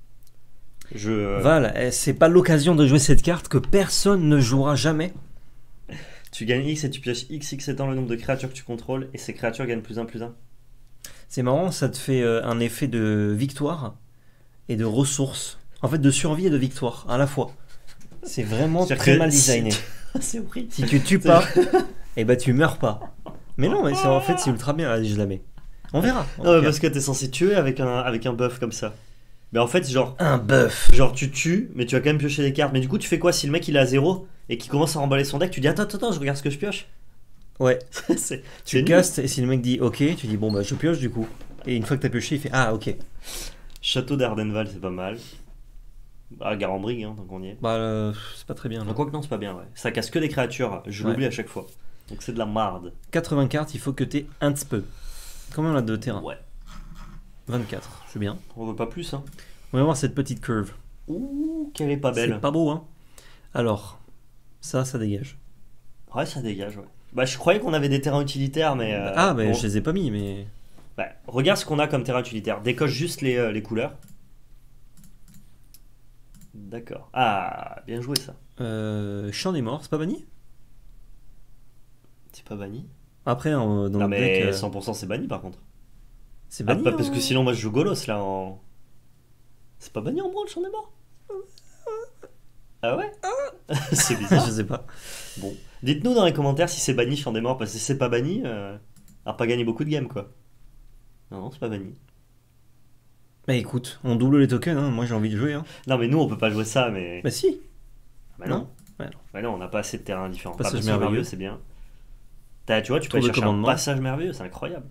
Val, c'est pas l'occasion de jouer cette carte que personne ne jouera jamais. Tu gagnes X et tu pioches X étant le nombre de créatures que tu contrôles et ces créatures gagnent +1/+1. C'est marrant, ça te fait un effet de victoire et de ressources. En fait, de survie et de victoire à la fois. C'est vraiment très mal designé. C'est horrible. Si tu tues pas, et bah tu meurs pas. Mais non, mais en fait c'est ultra bien. Allez, je la mets. On verra. Non, parce que t'es censé tuer avec un buff comme ça. Mais en fait, genre. Un buff. Genre, tu tues, mais tu vas quand même piocher des cartes. Mais du coup, tu fais quoi si le mec il est à 0 et qu'il commence à remballer son deck? Tu dis attends, je regarde ce que je pioche. Ouais. Tu castes et si le mec dit ok, tu dis bon bah je pioche du coup. Et une fois que t'as pioché, il fait ah ok. Château d'Ardenval, c'est pas mal. Ah, Garambrig, hein, tant qu'on y est. Bah, c'est pas très bien. Quoi que non, c'est pas bien, ouais. Ça casse que des créatures, je l'oublie à chaque fois. Donc c'est de la marde. 80 cartes, il faut que t'aies un petit peu. Combien on a de terrain? Ouais. 24, c'est bien. On veut pas plus, hein. On va voir cette petite curve. Ouh, qu'elle est pas belle. C'est pas beau, hein. Alors, ça dégage. Ouais, ça dégage, ouais. Bah, je croyais qu'on avait des terrains utilitaires, mais. Mais je les ai pas mis, mais. Bah, regarde ce qu'on a comme terrain utilitaire. Décoche juste les couleurs. D'accord. Ah, bien joué ça. Chant des morts, c'est pas banni? C'est pas banni. Après, dans non, le mais deck. 100% c'est banni par contre. C'est banni. Ah, parce que sinon, moi je joue Golos là en. C'est pas banni en brawl, Chant des morts? Ah ouais? C'est bizarre. Je sais pas. Bon. Dites-nous dans les commentaires si c'est banni Chant des morts, parce que si c'est pas banni, on a pas gagné beaucoup de games quoi. Non, c'est pas banni. Bah écoute, on double les tokens, hein. Moi j'ai envie de jouer. Hein. Non, mais nous on peut pas jouer ça, mais. Bah si. Bah non. Bah non, on n'a pas assez de terrains différents. Passage merveilleux, c'est bien. Tu vois, tu peux aller chercher un passage merveilleux, c'est incroyable.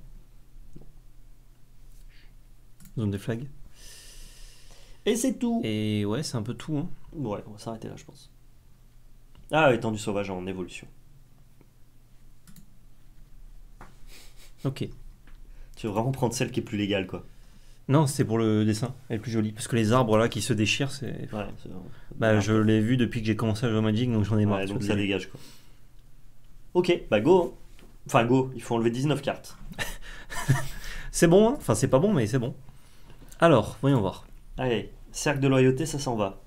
Zone de flag. Et c'est tout. Et ouais, c'est un peu tout. Hein. Ouais, on va s'arrêter là, je pense. Ah, étendue sauvage en évolution. Ok. Tu veux vraiment prendre celle qui est plus légale, quoi. Non, c'est pour le dessin, elle est plus jolie. Parce que les arbres là qui se déchirent, c'est. Ouais, bah, je l'ai vu depuis que j'ai commencé à jouer à Magic, donc j'en ai marre. Ouais, donc ça dégage, quoi. Ok, bah go. Enfin, go, il faut enlever 19 cartes. C'est bon, hein. Enfin, c'est pas bon, mais c'est bon. Alors, voyons voir. Allez, cercle de loyauté, ça s'en va.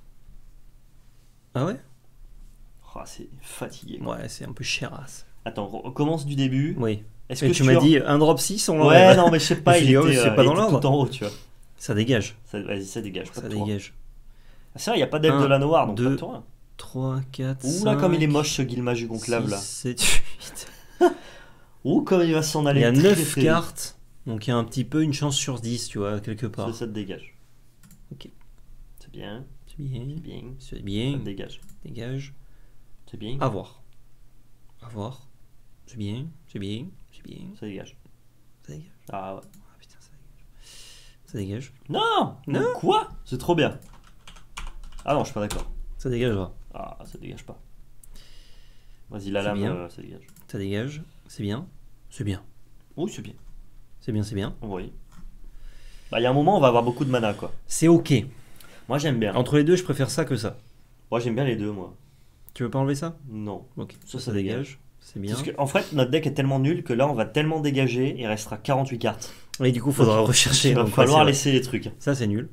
Ah ouais? Oh, c'est fatigué. Ouais, c'est un peu chérasse. Attends, on commence du début. Oui. Est-ce que tu m'as dit un drop 6, on l'enlève? Ouais, non, mais je sais pas, il était, c'est pas dans l'ordre. tout en haut, tu vois. Ça dégage. Vas-y, ça dégage. Ça dégage. Ah, c'est vrai, il n'y a pas d'aide de la noire, donc 2, pas de tour. 3, 4, 5. Ouh là, comme il est moche ce Guilmage du Conclave là. 7, 8. Ouh, comme il va s'en aller. Il y a 9 cartes, donc il y a un petit peu une chance sur 10, tu vois, quelque part. Ça te dégage. Ok. C'est bien. C'est bien. C'est bien. C'est bien. Ça te dégage. Dégage. C'est bien. À voir. À voir. C'est bien. C'est bien. C'est bien. Ça dégage. Ça dégage. Ah ouais. Ah putain, ça dégage. Ça dégage. Non. Non. Quoi? C'est trop bien. Ah non, je suis pas d'accord. Ça dégagera. Ah, ça dégage pas. Vas-y, la lame, ça dégage. Ça dégage. C'est bien. C'est bien. Oui, c'est bien. C'est bien, c'est bien. Oui. Bah, il y a un moment, on va avoir beaucoup de mana, quoi. C'est ok. Moi, j'aime bien. Entre les deux, je préfère ça que ça. Moi, j'aime bien les deux, moi. Tu veux pas enlever ça? Non. Ok. Ça dégage. C'est bien. Parce qu'en fait, notre deck est tellement nul que là, on va tellement dégager, il restera 48 cartes. Et du coup, il faudra rechercher. Il va falloir laisser les trucs. Ça, c'est nul.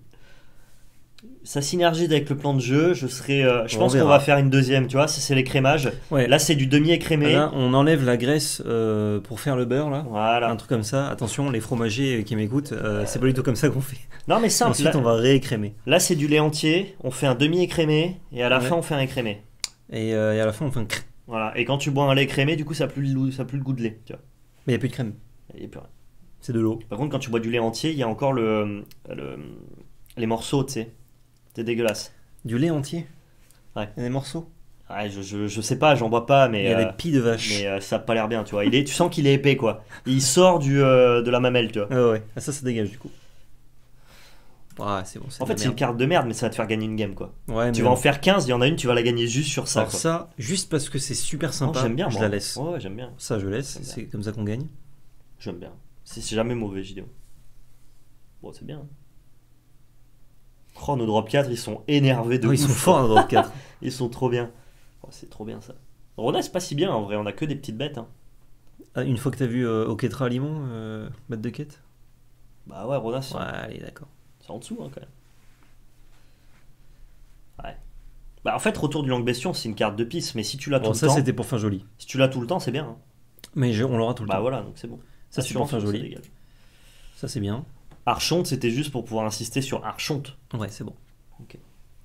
Ça synergise avec le plan de jeu. Je pense qu'on va faire une deuxième, tu vois, c'est l'écrémage. Ouais. Là, c'est du demi-écrémé. Là, on enlève la graisse pour faire le beurre, là. Voilà. Un truc comme ça. Attention, les fromagers qui m'écoutent, c'est pas du tout comme ça qu'on fait. Non, mais simple. Ensuite, on va réécrémer. Là, c'est du lait entier. On fait un demi-écrémé. Et à la fin, on fait un écrémé. Et à la fin, on fait un Voilà. Et quand tu bois un lait écrémé, du coup, ça n'a plus le goût de lait. Tu vois. Mais il n'y a plus de crème. Il n'y a plus rien. C'est de l'eau. Par contre, quand tu bois du lait entier, il y a encore les morceaux, tu sais. C'est dégueulasse. Du lait entier? Ouais. Il y a des morceaux? Ouais, je sais pas, j'en bois pas, mais. Il y a des pieds de vache. Mais ça a pas l'air bien, tu vois. Tu sens qu'il est épais, quoi. Il sort de la mamelle, tu vois. Ouais. Ah, ça dégage du coup. Ouais, c'est bon. En fait, c'est une carte de merde, mais ça va te faire gagner une game, quoi. Ouais, tu vas en faire 15, il y en a une, tu vas la gagner juste sur ça. Alors, quoi. ça, juste parce que c'est super sympa, j'aime bien, je la laisse. Ouais, j'aime bien. Ça, je laisse, c'est comme ça qu'on gagne. J'aime bien. C'est jamais mauvais, JDO. Bon, c'est bien. Oh, nos drop 4, ils sont énervés de ouf. Ils sont forts, nos drop 4. Ils sont trop bien. Oh, c'est trop bien, ça. Rona, c'est pas si bien, en vrai. On a que des petites bêtes. Hein. Ah, une fois que t'as vu Oketra Limon, bête de quête? Bah ouais, Rona, c'est... Ouais, allez, d'accord. C'est en dessous, hein, quand même. Ouais. Bah en fait, Retour du Langue Bestion, c'est une carte de pisse, mais si tu l'as tout le temps... Ça, c'était pour fin joli. Si tu l'as tout le temps, c'est bien. Hein. Mais on l'aura tout le temps. Bah voilà, donc c'est bon. Ça, c'est pour fin joli. Ça c'est bien. Archonte, c'était juste pour pouvoir insister sur Archonte. Ouais, c'est bon. Ok.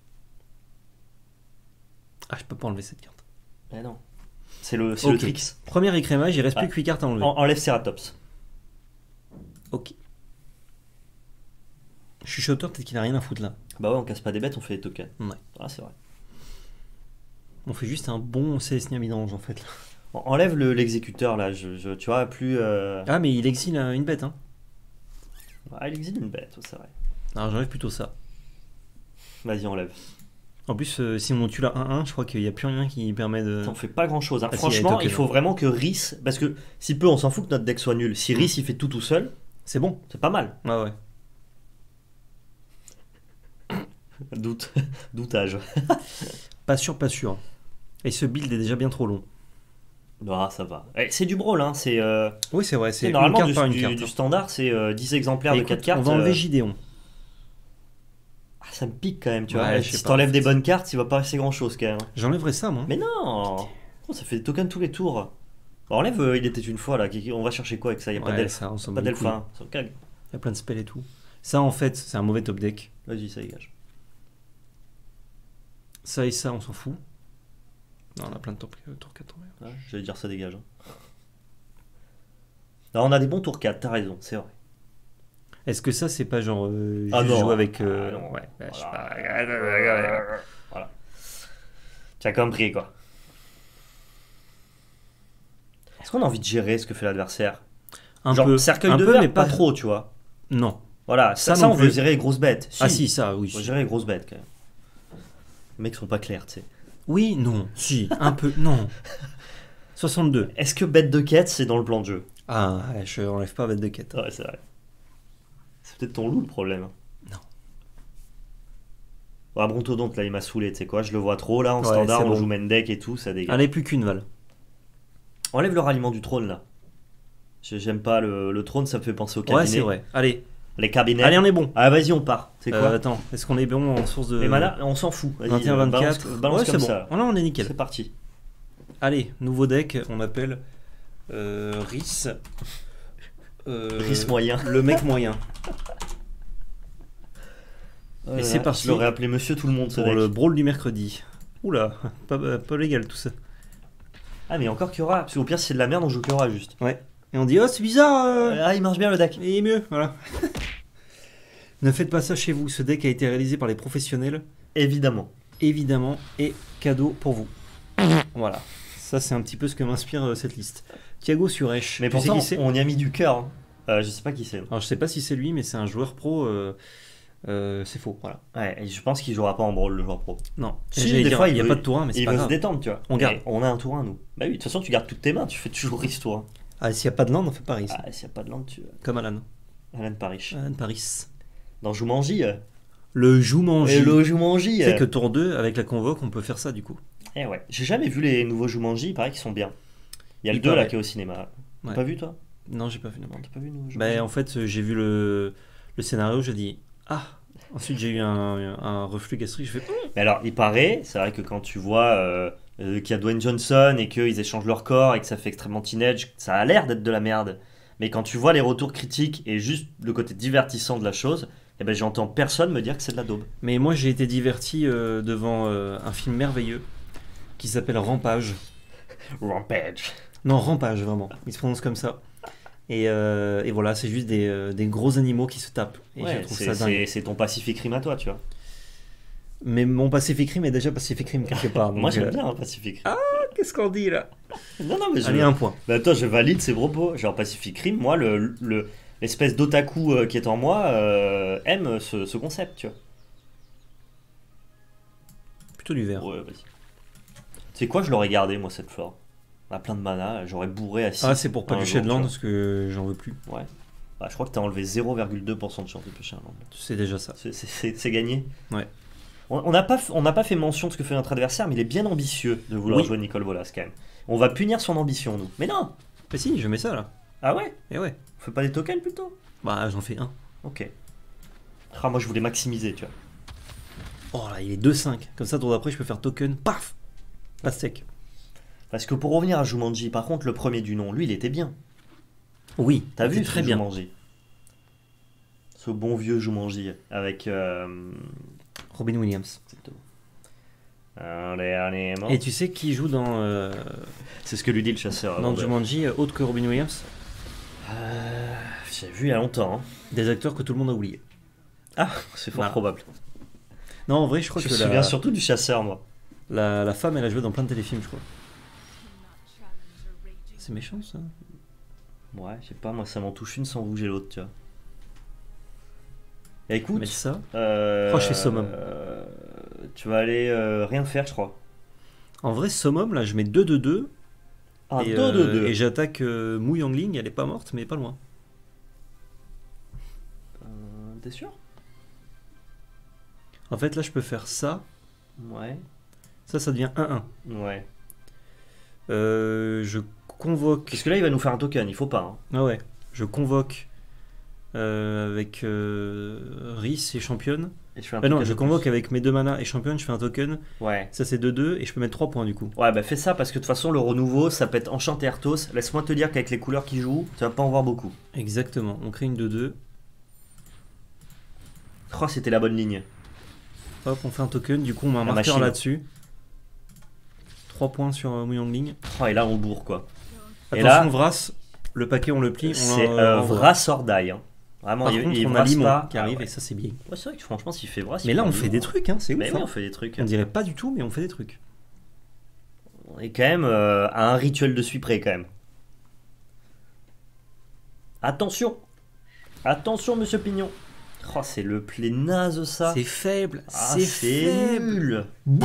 Ah, je peux pas enlever cette carte. Mais non. C'est le Ok. tricks. Premier écrémage, il reste plus que 8 cartes à enlever. Enlève Ceratops. Ok. Chuchoteur, peut-être qu'il a rien à foutre là. Bah ouais, on casse pas des bêtes, on fait des tokens. Ouais. Ah, c'est vrai. On fait juste un bon CS Midange en fait. Là. Enlève l'exécuteur là, tu vois, plus. Ah, mais il exile une bête. Hein. Ah, il existe une bête, c'est vrai. Alors j'enlève plutôt ça. Vas-y, enlève. En plus, si on tue la 1-1, je crois qu'il n'y a plus rien qui permet de. On fait pas grand chose. Hein. Ah, Franchement, si, il faut vraiment que Rhys. Parce que si peu, on s'en fout que notre deck soit nul. Si Rhys il fait tout seul, c'est bon. c'est pas mal. Ouais, ouais. Doutage. Pas sûr, pas sûr. Et ce build est déjà bien trop long. Ah, ça va. C'est du brawl, hein. C'est. Oui, c'est vrai. C'est une normalement carte par une carte. du standard, c'est 10 exemplaires de 4 cartes. On va enlever Gideon. Ah, ça me pique quand même, tu Ouais, vois. je sais Si pas, t'enlèves en des fait. bonnes cartes, il va pas rester grand chose quand même. J'enlèverai ça, moi. Mais non. Oh, ça fait des tokens tous les tours. Bon, enlève il était une fois là. On va chercher quoi avec ça? Il n'y a pas Ouais, d'elfe. ça, on s'en Pas bat les couilles. d'elfe, hein. Ça me cague. Il y a plein de spells et tout. Ça, en fait, c'est un mauvais top deck. Vas-y, ça dégage. Ça et ça, on s'en fout. Non, on a plein de tour 4. Ouais, j'allais dire ça dégage. Hein. Non, on a des bons tours 4, t'as raison, c'est vrai. Est-ce que ça, c'est pas genre. Ah je non. joue avec. Non. Ouais, bah, je sais pas. Voilà. Tu as compris quoi. Est-ce qu'on a envie de gérer ce que fait l'adversaire? Un Genre peu. cercueil un de peu, verre, mais pas trop, tu vois. Non. Voilà, ça non on veut plus. gérer les grosses bêtes. Ah, si, ça, oui. On veut gérer les grosses bêtes quand même. Les mecs sont pas clairs, tu sais. Oui, non. Si, un peu. Non. 62. Est-ce que bête de quête c'est dans le plan de jeu? Ah, ouais, je enlève pas bête de quête. Ouais, c'est vrai. C'est peut-être ton loup le problème. Non. Ah, Brontodonte là il m'a saoulé, tu sais quoi, je le vois trop là en Ouais, standard, c'est on bon. joue main deck et tout, ça dégage. Allez, plus qu'une Val. Enlève le ralliement du trône là. J'aime pas le trône, ça me fait penser au cabinet. Ouais, c'est vrai. Allez. Les cabinets. Allez, on est bon. Ah vas-y on part. C'est quoi Attends, est-ce qu'on est bon en source de. Les mana, on s'en fout. Vas-y, 21-24. balance Ouais, c'est comme bon. ça. Oh, là, on est nickel. C'est parti. Allez, nouveau deck, on appelle Rhys. Rhys moyen. Le mec moyen. Et c'est parti. Je l'aurais appelé Monsieur Tout le Monde ce Pour deck. le brawl du mercredi. Oula, pas légal tout ça. Ah mais encore Kiora. Parce qu'au pire si c'est de la merde on joue Kiora juste. Ouais. Et on dit, oh, c'est bizarre. Ah il marche bien le deck. Il est mieux, voilà. Ne faites pas ça chez vous. Ce deck a été réalisé par les professionnels, Évidemment. évidemment, et cadeau pour vous. Voilà. Ça, c'est un petit peu ce que m'inspire cette liste. Thiago Suresh. Mais Tu sais pourtant qui c'est on y a mis du cœur. Hein. Je sais pas qui c'est. Alors, je sais pas si c'est lui, mais c'est un joueur pro. C'est faux, voilà. Ouais, et je pense qu'il jouera pas en brawl le joueur pro. Non. Si, J'allais des dire, fois, il n'y a veut- pas de tour 1, mais c'est Il pas veut se grave. détendre, tu vois. On garde. Et on a un tour 1 nous. Bah oui, de toute façon tu gardes toutes tes mains, tu fais toujours Rhys tour 1. Ah, s'il n'y a pas de land, on fait pareil. Ah s'il y a pas de land tu. Comme Alan. Alan Parrish. Alan Paris. Dans Jumanji. Le Jumanji. Et le Jumanji. Tu sais que tour 2, avec la convoque, on peut faire ça du coup. Eh ouais. J'ai jamais vu les nouveaux Jumanji, il paraît qu'ils sont bien. Il y a le Il 2 là paraît. qui est au cinéma. T'as Ouais. pas vu toi? Non, j'ai pas vu. Non. Non, t'as pas vu le nouveau Jumanji? Bah, en fait, j'ai vu le scénario, j'ai dit ah. Ensuite, j'ai eu un reflux gastrique. Je fais Mais alors, il paraît, c'est vrai que quand tu vois qu'il y a Dwayne Johnson et qu'ils échangent leur corps et que ça fait extrêmement teenage, ça a l'air d'être de la merde. Mais quand tu vois les retours critiques et juste le côté divertissant de la chose, eh ben j'entends personne me dire que c'est de la daube. Mais moi, j'ai été diverti devant un film merveilleux qui s'appelle Rampage. Rampage. Non, Rampage, vraiment. Il se prononce comme ça. Et voilà, c'est juste des gros animaux qui se tapent. Et Ouais, je trouve ça dingue. c'est ton Pacific Rim à toi, tu vois. Mais mon Pacific Rim est déjà Pacific Rim quelque part. Moi donc, j'aime bien Pacific Rim. Ah, qu'est-ce qu'on dit là? Non, non, mais Allez, un point. Bah, attends, je valide ces propos. Genre Pacific Rim, moi, l'espèce d'otaku qui est en moi aime ce concept, tu vois. Plutôt du vert. Ouais, vas-y. Tu sais quoi, je l'aurais gardé, moi, cette flore. On a plein de mana, j'aurais bourré à 6. Ah, c'est pour pas un piocher jour, de tu land vois. parce que j'en veux plus. Ouais. Bah, je crois que t'as enlevé 0,2% de chance de piocher un land. C'est déjà ça. C'est gagné. Ouais. On n'a pas fait mention de ce que fait notre adversaire, mais il est bien ambitieux de vouloir Oui. jouer Nicole Bolas quand même. On va punir son ambition, nous. Mais non. Mais si, je mets ça là. Ah ouais? Et ouais. On fait pas des tokens plutôt? Bah, j'en fais un. Ok. Ah, moi je voulais maximiser, tu vois. Oh là, il est 2-5. Comme ça, tour d'après, je peux faire token. Paf! Pastèque. Parce que pour revenir à Jumanji, par contre, le premier du nom, lui, il était bien. Oui, T'as vu très bien. Jumanji? Ce bon vieux Jumanji avec Robin Williams. Un dernier mot. Et tu sais qui joue dans... C'est ce que lui dit le chasseur. Dans Jumanji, autre que Robin Williams j'ai vu il y a longtemps. Hein. Des acteurs que tout le monde a oubliés. Ah, c'est fort probable. Non, en vrai, je crois que... Je me souviens surtout du chasseur, moi. La femme, elle a joué dans plein de téléfilms, je crois. C'est méchant, ça. Ouais, je sais pas, moi, ça m'en touche une sans bouger l'autre, tu vois. Et écoute... Mais ça... je fais Summum. Tu vas aller rien faire, je crois. En vrai, Summum, là, je mets 2-2-2. Ah, 2-2-2. Et j'attaque Mu Yangling, elle est pas morte, mais pas loin. T'es sûr? En fait, là, je peux faire ça. Ouais. Ça devient 1-1. Ouais. Je convoque... Parce que là, il va nous faire un token, il faut pas. Hein. Ah ouais. Je convoque avec Rhys et championne. Et je fais un non, je convoque avec mes 2 manas et championne, je fais un token. Ouais. Ça, c'est 2-2 et je peux mettre 3 points du coup. Ouais, bah fais ça parce que de toute façon, le renouveau, ça peut être enchanté Arthos. Laisse-moi te dire qu'avec les couleurs qui jouent, tu vas pas en voir beaucoup. Exactement. On crée une 2-2. Oh, c'était la bonne ligne. Hop, on fait un token, du coup on met un marqueur là-dessus. 3 points sur Mu Yangling. Oh, et là on bourre quoi. Attention, et là, Vras, le paquet on le plie. C'est Vras or die. Hein. Vraiment, par contre, on a Limon qui arrive et ça c'est bien. Ouais, c'est vrai que franchement, s'il fait Vras. Mais là on fait des trucs, hein, c'est ouf. Mais oui, on fait des trucs. On dirait pas du tout, mais on fait des trucs. On est quand même à un rituel de suie près quand même. Attention! Attention, monsieur Pignon! Oh, c'est le play naze ça. C'est faible. Ah, c'est nul.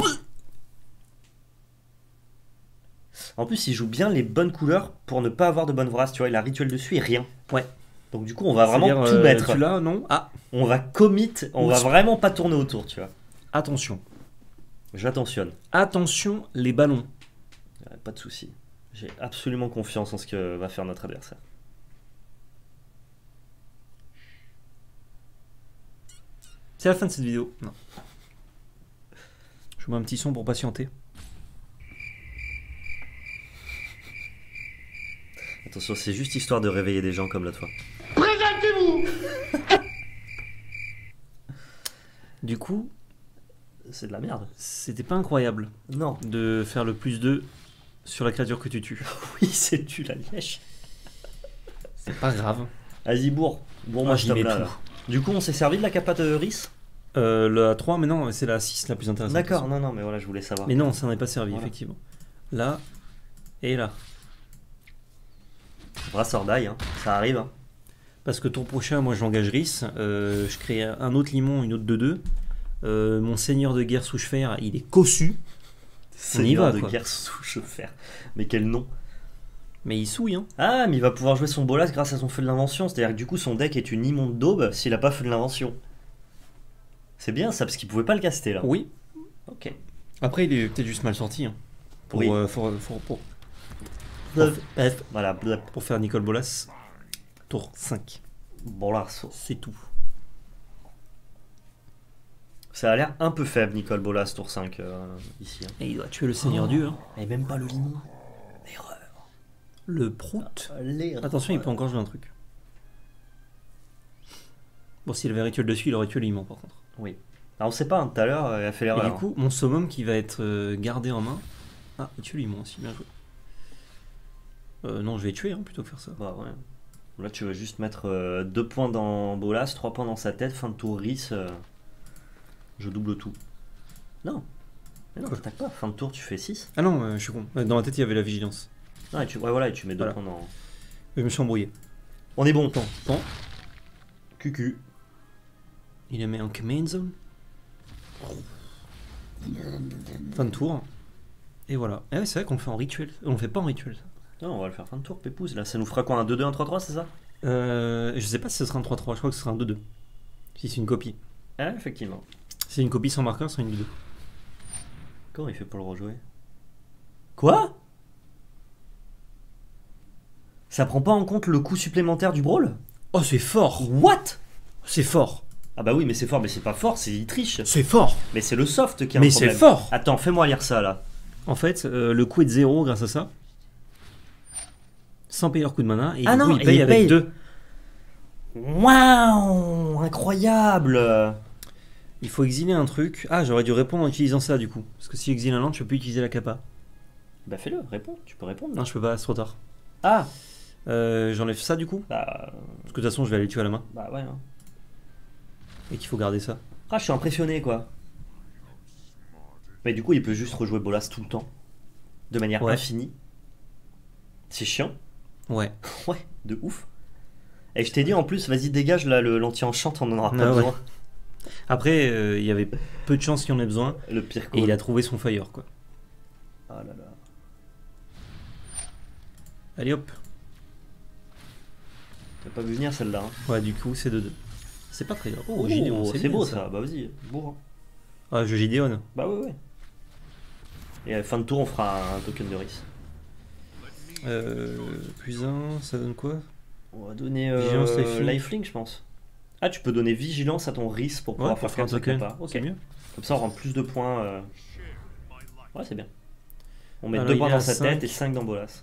En plus, il joue bien les bonnes couleurs pour ne pas avoir de bonne Vras. Tu vois, il a rituel dessus et rien. Ouais. Donc du coup, on va vraiment tout mettre. Tu l'as, non? Ah. On va commit. On va vraiment pas tourner autour, tu vois. Attention. J'attentionne. Attention, les ballons. Pas de souci. J'ai absolument confiance en ce que va faire notre adversaire. C'est la fin de cette vidéo. Non. Je mets un petit son pour patienter. Attention, c'est juste histoire de réveiller des gens comme l'autre fois. Présentez-vous. Du coup, c'est de la merde. C'était pas incroyable. Non. De faire le +2 sur la créature que tu tues. Oui, c'est tu la lièche. C'est pas grave. Vas-y, bourre. Bon, moi, j'y mets tout. Du coup, on s'est servi de la capa de Rhys la 3, mais non, c'est la 6 la plus intéressante. D'accord, non, mais voilà, je voulais savoir. Mais non, ça n'en est pas servi, voilà. Effectivement. Là, et là. Vras or die, hein. Ça arrive. Hein. Parce que tour prochain, moi j'engage Rhys, je crée un autre Limon, une autre 2-2. Mon seigneur de guerre souche-fer, il est cossu. On y va, de guerre souche-fer. Mais quel nom. Mais il souille, hein. Ah, mais il va pouvoir jouer son bolas grâce à son feu de l'invention. C'est-à-dire que du coup, son deck est une immonde daube s'il a pas feu de l'invention. C'est bien ça, parce qu'il pouvait pas le caster là. Oui. Ok. Après, il est peut-être juste mal sorti. Hein, pour, oui. Voilà, pour faire Nicole Bolas. Tour 5. Bolas. C'est tout. Ça a l'air un peu faible, Nicole Bolas, tour 5 ici. Hein. Et il doit tuer le seigneur Dieu. Hein. Et même pas le limon. L'erreur. Le prout. Attention, il peut encore jouer un truc. Bon, s'il avait rituel dessus, il aurait tué le limon par contre. Oui. Alors, on sait pas, hein, tout à l'heure, il a fait l'erreur. Et du coup, mon summum qui va être gardé en main. Ah, il tue le limon aussi, bien joué. Non, je vais tuer hein, plutôt que faire ça. Bah ouais. Là, tu vas juste mettre 2 points dans Bolas, 3 points dans sa tête, fin de tour Rhys. Je double tout. Non. Mais non, je t'attaque pas. Fin de tour, tu fais 6. Ah non, je suis con. Dans ma tête, il y avait la vigilance. Non, et tu, ouais, voilà, et tu mets 2 points dans. Je me suis embrouillé. On est bon. Temps. QQ. Il a mis en command zone. Fin de tour. Et voilà. Ah ouais, c'est vrai qu'on le fait en rituel. On le fait pas en rituel. Ça. Non, on va le faire fin de tour, Pépouze. Là, ça nous fera quoi, un 2-2, un 3-3, c'est ça? Je sais pas si ce sera un 3-3. Je crois que ce sera un 2-2. Si c'est une copie. Ah, effectivement. Si c'est une copie sans marqueur, ce sera une 2-2. Comment il fait pour le rejouer? Quoi? Ça prend pas en compte le coût supplémentaire du brawl? Oh, c'est fort! What? C'est fort! Ah bah oui, mais c'est fort, mais c'est pas fort, il triche. C'est fort! Mais c'est le soft qui a un problème. Mais c'est fort! Attends, fais-moi lire ça là. En fait, le coût est de 0 grâce à ça. Sans payer leur coût de mana. Et ah du non, coup, ils payent avec 2. Waouh, incroyable. Il faut exiler un truc. Ah, j'aurais dû répondre en utilisant ça du coup. Parce que si j'exile un land, je peux plus utiliser la capa. Bah fais-le, réponds, tu peux répondre. Non, je peux pas, c'est trop tard. Ah J'enlève ça du coup. Bah... Parce que de toute façon, je vais aller le tuer à la main. Bah ouais. Hein. Et qu'il faut garder ça. Ah, je suis impressionné quoi. Mais du coup, il peut juste rejouer Bolas tout le temps. De manière infinie. C'est chiant. Ouais. Ouais, de ouf. Et je t'ai dit en plus, vas-y dégage là l'anti-enchant, on en aura pas besoin. Ouais. Après, il y avait peu de chances qu'il en ait besoin. Le pire coup. Et il a trouvé son fire quoi. Ah là là. Allez hop. T'as pas vu venir celle-là. Hein. Ouais, du coup, c'est 2-2. C'est pas très grave. Oh, Gideon, c'est beau ça. Bah vas-y, bourre. Ah, je Gideon. Bah ouais. Et à la fin de tour, on fera un token de Riss. Plus 1, ça donne quoi? On va donner lifelink. lifelink, je pense. Ah, tu peux donner vigilance à ton Riss pour pouvoir faire un token. C'est mieux. Comme ça, on rend plus de points. Ouais, c'est bien. On met 2 points dans sa tête et 5 dans Bolas.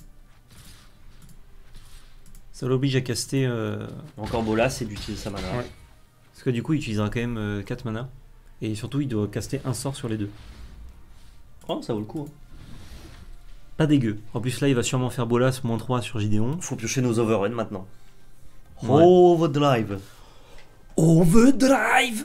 Ça l'oblige à caster. Encore Bolas et d'utiliser sa mana. Ouais. Parce que du coup, il utilisera quand même 4 mana. Et surtout, il doit caster un sort sur les 2. Oh, ça vaut le coup. Hein. Pas dégueu. En plus, là, il va sûrement faire Bolas -3 sur Gideon. Faut piocher nos overruns maintenant. Ouais. Overdrive. Overdrive.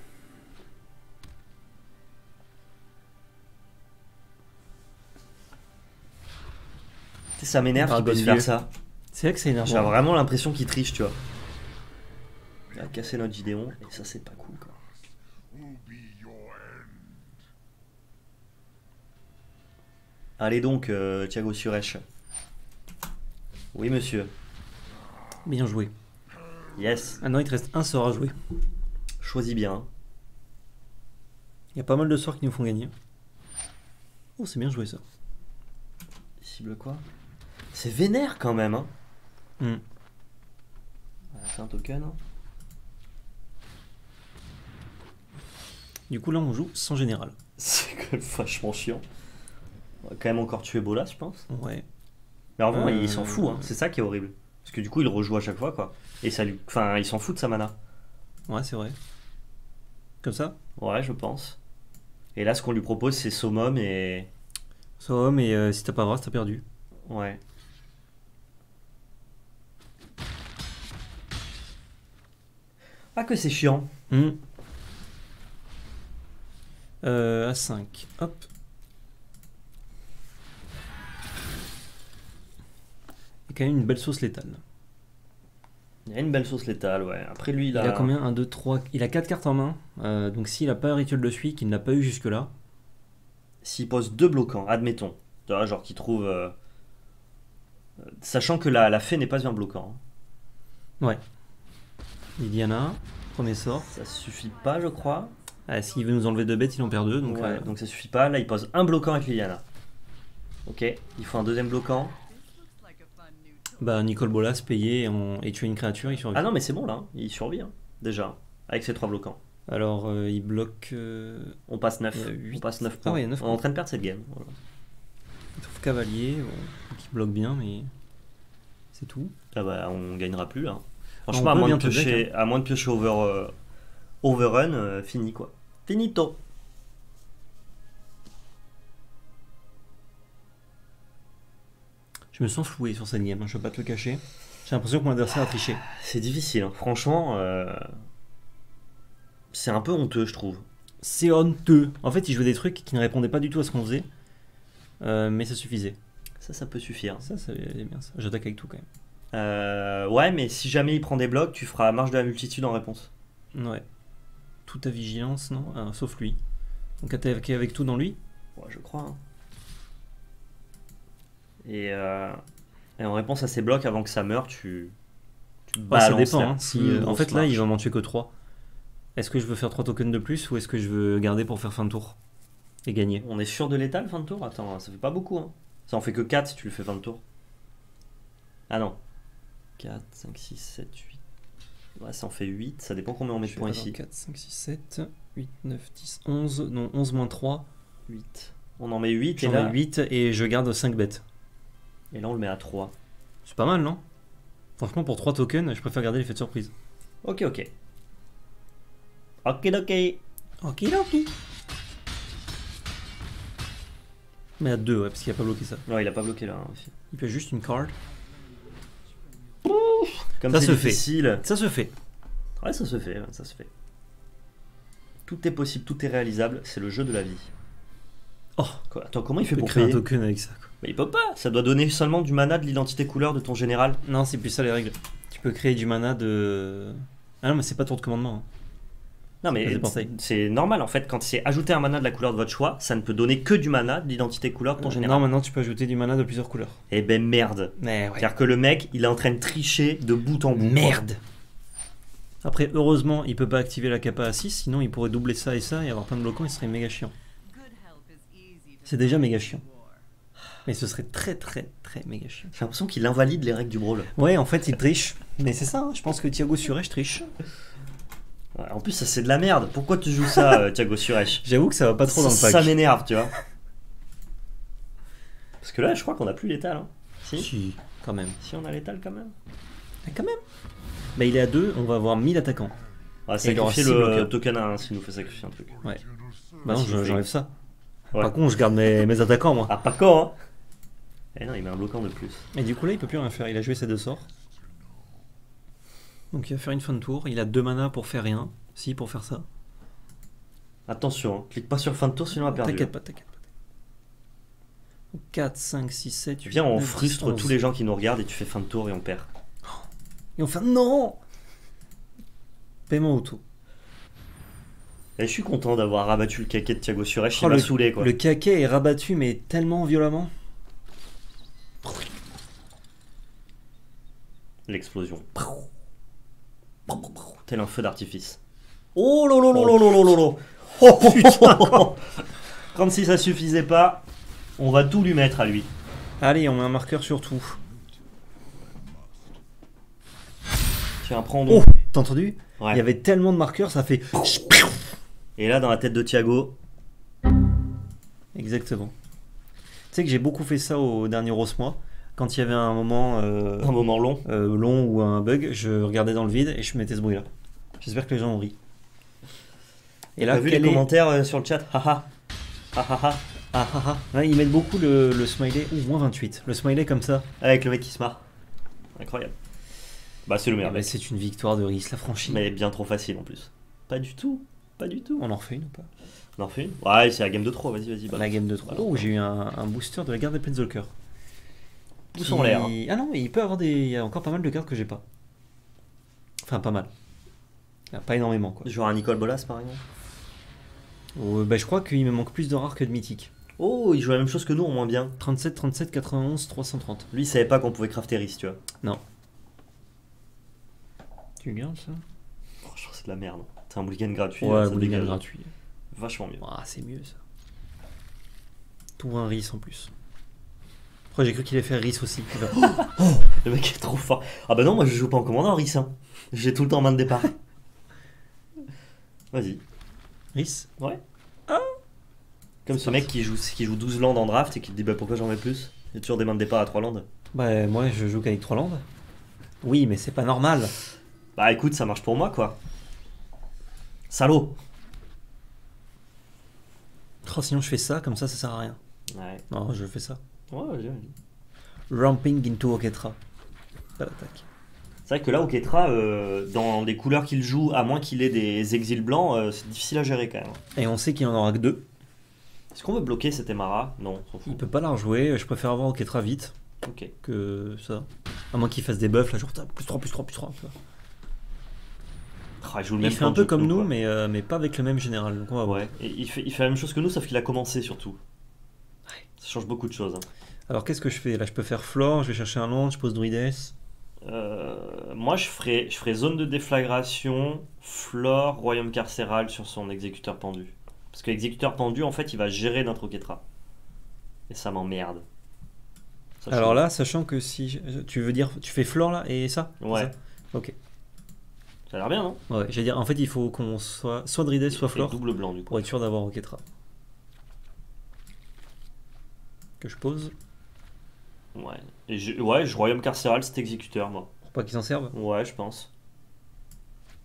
Ça m'énerve qu'il puisse faire ça. C'est vrai que c'est énervant. J'ai vraiment l'impression qu'il triche, tu vois. Il a cassé notre Gideon et ça, c'est pas cool, quoi. Allez donc, Thiago Suresh. Oui, monsieur. Bien joué. Yes. Ah non, il te reste un sort à jouer. Choisis bien. Il y a pas mal de sorts qui nous font gagner. Oh, c'est bien joué ça. Cible quoi? C'est vénère quand même, hein. C'est un token. Hein. Du coup, là, on joue sans général. C'est quand même vachement chiant. On va quand même encore tuer Bolas, je pense. Ouais. Mais en vrai, il s'en fout, hein. C'est ça qui est horrible. Parce que du coup, il rejoue à chaque fois, quoi. Et ça lui... Enfin, il s'en fout de sa mana. Ouais, c'est vrai. Comme ça? Ouais, je pense. Et là, ce qu'on lui propose, c'est Summum et... Summum et si t'as pas Vras, t'as perdu. Ouais. Ah, que c'est chiant. À 5. Hop. Il y a quand même une belle sauce létale. Il y a une belle sauce létale, ouais. Après, lui, il a combien? 1, 2, 3. Il a 4 cartes en main. Donc, s'il a pas un rituel de suie, qu'il n'a pas eu jusque-là. S'il pose 2 bloquants, admettons. Tu vois, genre qu'il trouve. Sachant que la fée n'est pas un bloquant. Hein. Ouais. Liliana, premier sort. Ça suffit pas, je crois. Ah, s'il veut nous enlever 2 bêtes, il en perd 2. Donc, ouais, donc ça suffit pas. Là, il pose un bloquant avec Liliana. Ok, il faut un deuxième bloquant. Bah, Nicole Bolas payé et tuer une créature, il survit. Ah non, mais c'est bon là, il survit hein, déjà, avec ses 3 bloquants. Alors, il bloque. On passe 9. On passe 9 points. Ah ouais, 9 on est en train de perdre cette game. Voilà. Il trouve cavalier, qui bloque bien, mais c'est tout. Ah bah, on gagnera plus là. Franchement, à moins de piocher overrun, fini quoi. Finito. Je me sens floué sur cette game, hein, je vais pas te le cacher. J'ai l'impression que mon adversaire a triché. C'est difficile, hein. Franchement, c'est un peu honteux, je trouve. C'est honteux. En fait, il jouait des trucs qui ne répondaient pas du tout à ce qu'on faisait, mais ça suffisait. Ça peut suffire. Ça c'est bien ça. J'attaque avec tout quand même. Ouais, mais si jamais il prend des blocs, tu feras marche de la multitude en réponse. Ouais. Toute ta vigilance, non? Sauf lui. Donc attaquer avec tout dans lui? Ouais, je crois. Hein. Et en réponse à ces blocs, avant que ça meure, tu balances. Ça dépend. Hein, en fait, là, il va m'en tuer que 3. Est-ce que je veux faire 3 tokens de plus ou est-ce que je veux garder pour faire fin de tour et gagner? On est sûr de l'étal fin de tour? Attends, ça fait pas beaucoup. Hein. Ça en fait que 4 si tu le fais fin de tour. Ah non. 4, 5, 6, 7, 8. Ouais, ça en fait 8. Ça dépend combien on met de points ici. 4, 5, 6, 7, 8, 9, 10, 11. Non, 11 moins 3. 8. On en met 8 et là... 8 et je garde 5 bêtes. Et là, on le met à 3. C'est pas mal, non? Franchement, pour 3 tokens, je préfère garder l'effet de surprise. Ok, ok. Ok, ok. Ok, ok. Mais à 2, ouais, parce qu'il a pas bloqué ça. Non, il a pas bloqué là. Hein, aussi. Il fait juste une card. Comme ça c'est se difficile. fait. Ça se fait. Ouais, ça se fait, ça se fait. Tout est possible, tout est réalisable, c'est le jeu de la vie. Oh, quoi. Attends, comment il fait pour pour créer payer un token avec ça, quoi. Mais il peut pas, ça doit donner seulement du mana de l'identité couleur de ton général. Non, c'est plus ça les règles. Tu peux créer du mana de... Ah non, mais c'est pas tour de commandement. Hein. Non mais c'est normal en fait, quand c'est ajouter un mana de la couleur de votre choix, ça ne peut donner que du mana de l'identité couleur de ton général. Non, maintenant tu peux ajouter du mana de plusieurs couleurs. Eh ben merde. Mais ouais. C'est-à-dire que le mec, il est en train de tricher de bout en bout. Merde. Après, heureusement, il peut pas activer la capa à 6, sinon il pourrait doubler ça et avoir plein de bloquants, il serait méga chiant. C'est déjà méga chiant. Mais ce serait très très très méga chiant. J'ai l'impression qu'il invalide les règles du brawl. Ouais, en fait, il triche. Mais c'est ça, hein, je pense que Thiago Suresh triche. Ouais, en plus, ça c'est de la merde. Pourquoi tu joues ça, Thiago Suresh? J'avoue que ça va pas trop dans le pack. Ça m'énerve, tu vois. Parce que là, je crois qu'on a plus l'étal. Hein. Si, quand même. Si, on a l'étal quand même. Mais quand même. Bah, il est à 2, on va avoir 1000 attaquants. Ah, sacrifier le token à 1 s'il nous fait sacrifier un truc. Ouais. Bah non, j'enlève ça. Ouais. Par contre, je garde mes attaquants, moi. Ah, pas quand, hein. Eh non, il met un bloquant de plus. Et du coup, là, il peut plus rien faire. Il a joué ses 2 sorts. Donc, il va faire une fin de tour. Il a 2 mana pour faire rien. Si, pour faire ça. Attention, hein. Clique pas sur fin de tour, sinon on a perdu. T'inquiète pas, t'inquiète pas. 4, 5, 6, 7, 8, Viens, on 9, frustre 10, tous les gens qui nous regardent et tu fais fin de tour et on perd. Et on fait non. Paiement auto. Et je suis content d'avoir rabattu le caquet de Thiago Suresh, il m'a saoulé quoi. Le caquet est rabattu mais tellement violemment. L'explosion. Tel un feu d'artifice. Oh lolo. Oh putain. Comme si ça suffisait pas, on va tout lui mettre à lui. Allez, on met un marqueur sur tout. Tiens, prends donc. Oh, t'as entendu? Ouais. Il y avait tellement de marqueurs, ça fait... Et là, dans la tête de Thiago... Exactement. Tu sais que j'ai beaucoup fait ça au dernier Rosmois. Quand il y avait un moment... un moment long. Long ou un bug, je regardais dans le vide et je mettais ce bruit-là. J'espère que les gens ont ri. Et là, t'as vu les commentaires sur le chat? Haha. Haha. Ouais, ils mettent beaucoup le smiley... Ouh, moins 28. Le smiley comme ça. Avec le mec qui se marre. Incroyable. Bah c'est le meilleur. Bah, c'est une victoire de Riss, la franchise. Mais bien trop facile en plus. Pas du tout. On en refait une ou pas? On en refait une? Ouais, c'est la game de 3, vas-y. La game de 3. Oh, j'ai eu un booster de la garde des Planeswalker. Pouce en l'air. Ah non, il peut avoir des... Il y a encore pas mal de cartes que j'ai pas. Enfin, pas mal. Pas énormément, quoi. Genre un Nicole Bolas, par exemple. Bah, je crois qu'il me manque plus de rares que de mythiques. Oh, il joue la même chose que nous, en moins bien. 37, 37, 91, 330. Lui, il savait pas qu'on pouvait crafter Riss, tu vois. Non. Tu gardes ça? Franchement, c'est de la merde. C'est un mulligan gratuit. Ouais, mulligan gratuit. Vachement mieux. Ah, c'est mieux ça. Tout un Riss en plus. Après, j'ai cru qu'il allait faire Riss aussi. Le mec est trop fort. Ah bah non, moi je joue pas en commandant Riss. Hein. J'ai tout le temps en main de départ. Vas-y. Riss? Ouais. Ah. Comme ce mec qui joue 12 landes en draft et qui te dit bah pourquoi j'en mets plus? Il y a toujours des mains de départ à 3 landes. Bah moi je joue qu'avec 3 landes. Oui, mais c'est pas normal. Bah écoute, ça marche pour moi quoi. Salaud. Oh, sinon je fais ça, comme ça sert à rien. Ouais. Non, je fais ça. Ouais, vas-y. Ramping into Oketra. Pas d'attaque. C'est vrai que là, Oketra, dans les couleurs qu'il joue, à moins qu'il ait des exils blancs, c'est difficile à gérer quand même. Et on sait qu'il en aura que 2. Est-ce qu'on veut bloquer cet Emara? Non, on s'en fout. Il peut pas la rejouer, je préfère avoir Oketra vite. Ok. Que ça. À moins qu'il fasse des buffs, là, genre plus 3, plus 3, plus 3. Ah, il joue le même fait un peu comme nous, mais pas avec le même général. Donc on va voir. Ouais. Et il fait la même chose que nous, sauf qu'il a commencé surtout. Ouais. Ça change beaucoup de choses. Hein. Alors qu'est-ce que je fais? Là, je peux faire Flore, je vais chercher un land, je pose Druides. Moi, je ferai zone de déflagration, Flore, royaume carcéral sur son exécuteur pendu. Parce que l'exécuteur pendu, en fait, il va gérer notre Oketra. Et ça m'emmerde. Alors là, sachant que si tu veux dire, tu fais Flore là et ça? Ouais. Ça ok. Ça a l'air bien, non? Ouais, j'allais dire, en fait, il faut qu'on soit Druides, soit Flore. Double blanc, du coup. Pour être sûr d'avoir Oketra. Que je pose. Ouais. Et je royaume carcéral, cet exécuteur, moi. Pour pas qu'ils s'en servent? Ouais, je pense.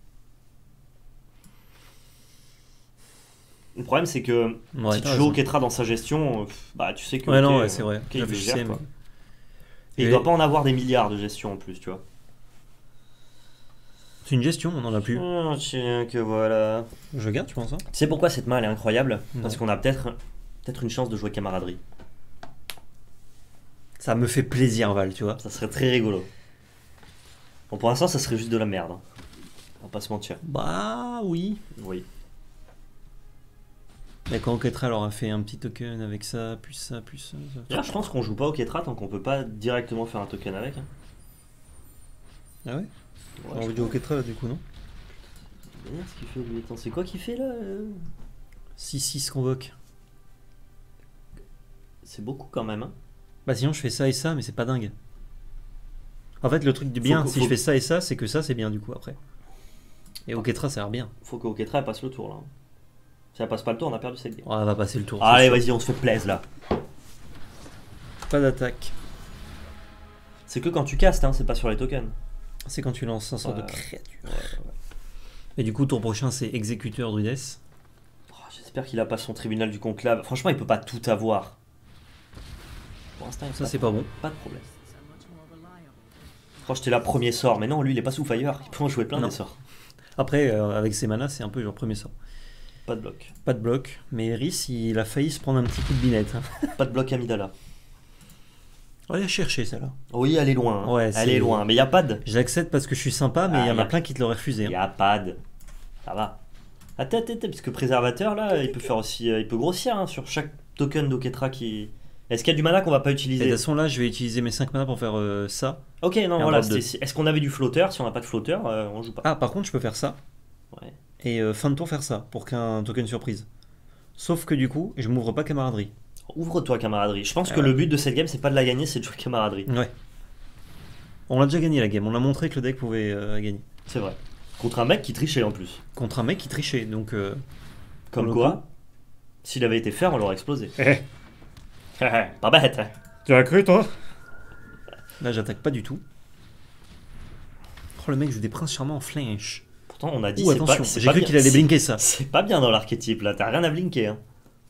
Le problème, c'est que si tu joues au Ketra dans sa gestion, bah tu sais que. Ouais, non, c'est vrai. Il gère, quoi. Et il doit pas en avoir des milliards de gestion en plus, tu vois. C'est une gestion, on en a plus. Oh, tiens, que voilà. Je garde, tu penses ça? Tu sais pourquoi cette main elle est incroyable? Parce qu'on a peut-être une chance de jouer camaraderie. Ça me fait plaisir, Val, tu vois. Ça serait très rigolo. Bon, pour l'instant, ça serait juste de la merde. Hein. On va pas se mentir. Bah oui. Oui. Mais quand Ketra leur a fait un petit token avec ça, plus ça, plus ça. Là, je pense qu'on joue pas au Ketra tant qu'on peut pas directement faire un token avec. Hein. Ah ouais? On va jouer au Ketra là du coup, non? Ce qu'il fait lui. Attends, c'est quoi qu'il fait là 6-6 convoque. C'est beaucoup quand même. Hein. Bah sinon je fais ça et ça, mais c'est pas dingue. En fait, le truc du bien, si je fais ça et ça, c'est que ça c'est bien du coup après. Et au Ketra ça a l'air bien. Faut qu'au Ketra elle passe le tour là. Si elle passe pas le tour, on a perdu cette game. Oh, elle va passer le tour. Allez, vas-y, on se fait plaisir là. Pas d'attaque. C'est que quand tu castes, hein, c'est pas sur les tokens. C'est quand tu lances un sort de créature. Ouais. Et du coup, tour prochain, c'est exécuteur druides. Oh, j'espère qu'il a pas son tribunal du conclave. Franchement, il peut pas tout avoir. Pour l'instant, ça c'est pas bon. Pas de problème. Franchement, j'étais là premier sort, mais non, lui il est pas sous fire. Il peut en jouer plein des sorts. Après, avec ses manas, c'est un peu genre premier sort. Pas de bloc. Pas de bloc, mais Eris, il a failli se prendre un petit coup de binette. Hein. Pas de bloc Amidala. On va aller chercher celle-là. Oui, elle est loin. Hein. Ouais, elle est loin, mais il y a pas de. J'accepte parce que je suis sympa, mais il y en a plein qui te l'auraient refusé. Il y a pas de. Ça va. Attends, parce que préservateur là, il peut faire aussi, il peut grossir hein, sur chaque token d'Oketra qui. Est-ce qu'il y a du mana qu'on va pas utiliser? De toute façon là, je vais utiliser mes 5 mana pour faire ça. Ok, non, voilà. Est-ce qu'on avait du flotteur? Si on n'a pas de flotteur, on joue pas. Ah, par contre, je peux faire ça. Ouais. Et fin de tour faire ça pour qu'un token surprise. Sauf que du coup, je m'ouvre pas camaraderie. Ouvre-toi camaraderie. Je pense que le but de cette game, c'est pas de la gagner, c'est de jouer camaraderie. Ouais. On l'a déjà gagné la game. On a montré que le deck pouvait gagner. C'est vrai. Contre un mec qui trichait en plus. Contre un mec qui trichait, donc. Comme quoi, s'il avait été fair, on l'aurait explosé. Pas bête. Hein. Tu as cru toi? Là, j'attaque pas du tout. Oh, le mec joue des princes charmants en flinch. Pourtant, on a dit attention, j'ai cru qu'il allait blinker ça. C'est pas bien dans l'archétype là, t'as rien à blinker. Hein.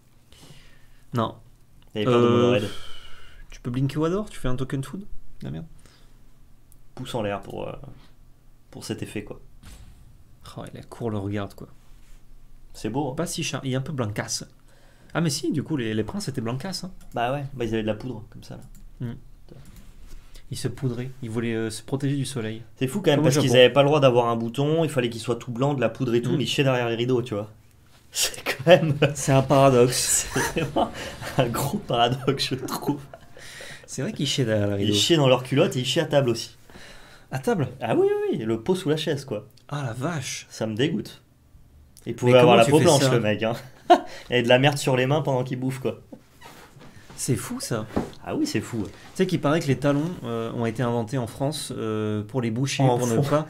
Non. Il y avait peur de mono-red. Tu peux blinker Wador? Tu fais un token food? La merde. Pouce en l'air pour cet effet quoi. Oh, il a court le regarde quoi. C'est beau. Hein. Pas si cher, il est un peu blancasse. Ah mais si, du coup les princes étaient blancasses. Hein. Bah ouais, bah ils avaient de la poudre comme ça là. Ils se poudraient, ils voulaient se protéger du soleil. C'est fou quand même parce qu'ils avaient pas le droit d'avoir un bouton, il fallait qu'il soit tout blanc, de la poudre et tout, mais ils chiaient derrière les rideaux, tu vois. C'est quand même... C'est un paradoxe. C'est vraiment un gros paradoxe, je trouve. C'est vrai qu'ils chiaient derrière les rideaux. Ils chiaient dans leur culotte et ils chiaient à table aussi. À table? Ah oui, oui, oui, le pot sous la chaise, quoi. Ah la vache. Ça me dégoûte. Il pouvait avoir la peau blanche, le mec, hein. Et de la merde sur les mains pendant qu'il bouffe, quoi. C'est fou, ça. Ah oui, c'est fou. Tu sais qu'il paraît que les talons ont été inventés en France pour les boucher, pour ne pas...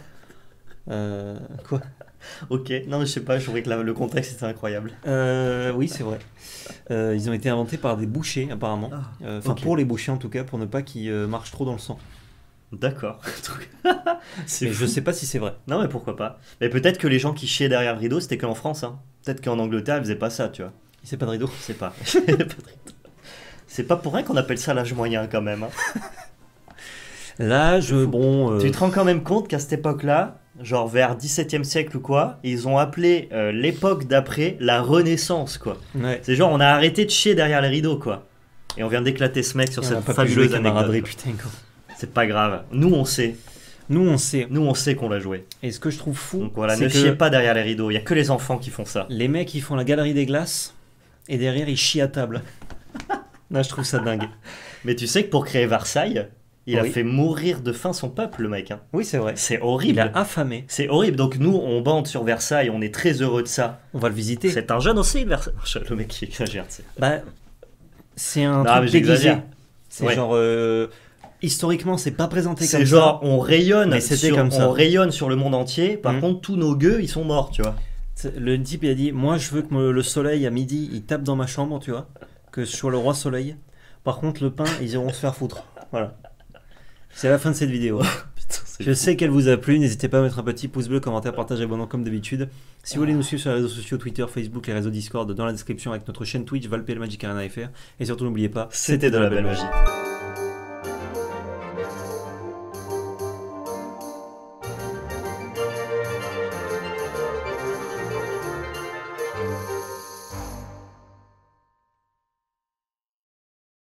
Quoi? Ok, non mais je sais pas, je trouvais que le contexte était incroyable. Oui, c'est vrai. Ils ont été inventés par des bouchers, apparemment. Enfin, pour les bouchers en tout cas, pour ne pas qu'ils marchent trop dans le sang. D'accord. Mais je sais pas si c'est vrai. Non mais pourquoi pas. Mais peut-être que les gens qui chiaient derrière le rideau, c'était qu'en France. Hein. Peut-être qu'en Angleterre, ils faisaient pas ça, tu vois. C'est pas de rideau? C'est pas. C'est pas pour rien qu'on appelle ça l'âge moyen quand même. Hein. L'âge, bon... Tu te rends quand même compte qu'à cette époque-là, genre vers 17e siècle ou quoi, ils ont appelé l'époque d'après la Renaissance, quoi. Ouais. C'est genre, on a arrêté de chier derrière les rideaux, quoi. Et on vient d'éclater ce mec sur cette fabuleuse anecdote. Putain, quoi. C'est pas grave. Nous, on sait. Nous, on sait. Nous, on sait qu'on l'a joué. Et ce que je trouve fou, donc voilà, ne chiez pas derrière les rideaux. Il y a que les enfants qui font ça. Les mecs, ils font la galerie des glaces, et derrière, ils chient à table. Là, je trouve ça dingue. Mais tu sais que pour créer Versailles, il a fait mourir de faim son peuple, le mec. Hein. Oui, c'est vrai. C'est horrible. Il a affamé. C'est horrible. Donc nous, on bande sur Versailles, on est très heureux de ça. On va le visiter. C'est un jeune aussi, Versailles. Le mec qui exagère, tu sais. Bah, c'est un truc déguisé. C'est genre... historiquement, c'est pas présenté comme ça. C'est genre, on rayonne, mais c'était comme ça. On rayonne sur le monde entier. Par contre, tous nos gueux, ils sont morts, tu vois. Le type, il a dit, moi, je veux que le soleil, à midi, il tape dans ma chambre, tu vois. Que je sois le roi soleil. Par contre, le pain, ils iront se faire foutre. Voilà. C'est la fin de cette vidéo. Putain, Je sais qu'elle vous a plu. N'hésitez pas à mettre un petit pouce bleu, commentaire, partage, abonnement comme d'habitude. Si vous voulez nous suivre sur les réseaux sociaux, Twitter, Facebook, les réseaux Discord, dans la description avec notre chaîne Twitch, Valpel Magic Arena FR. Et surtout n'oubliez pas, c'était de la belle magie.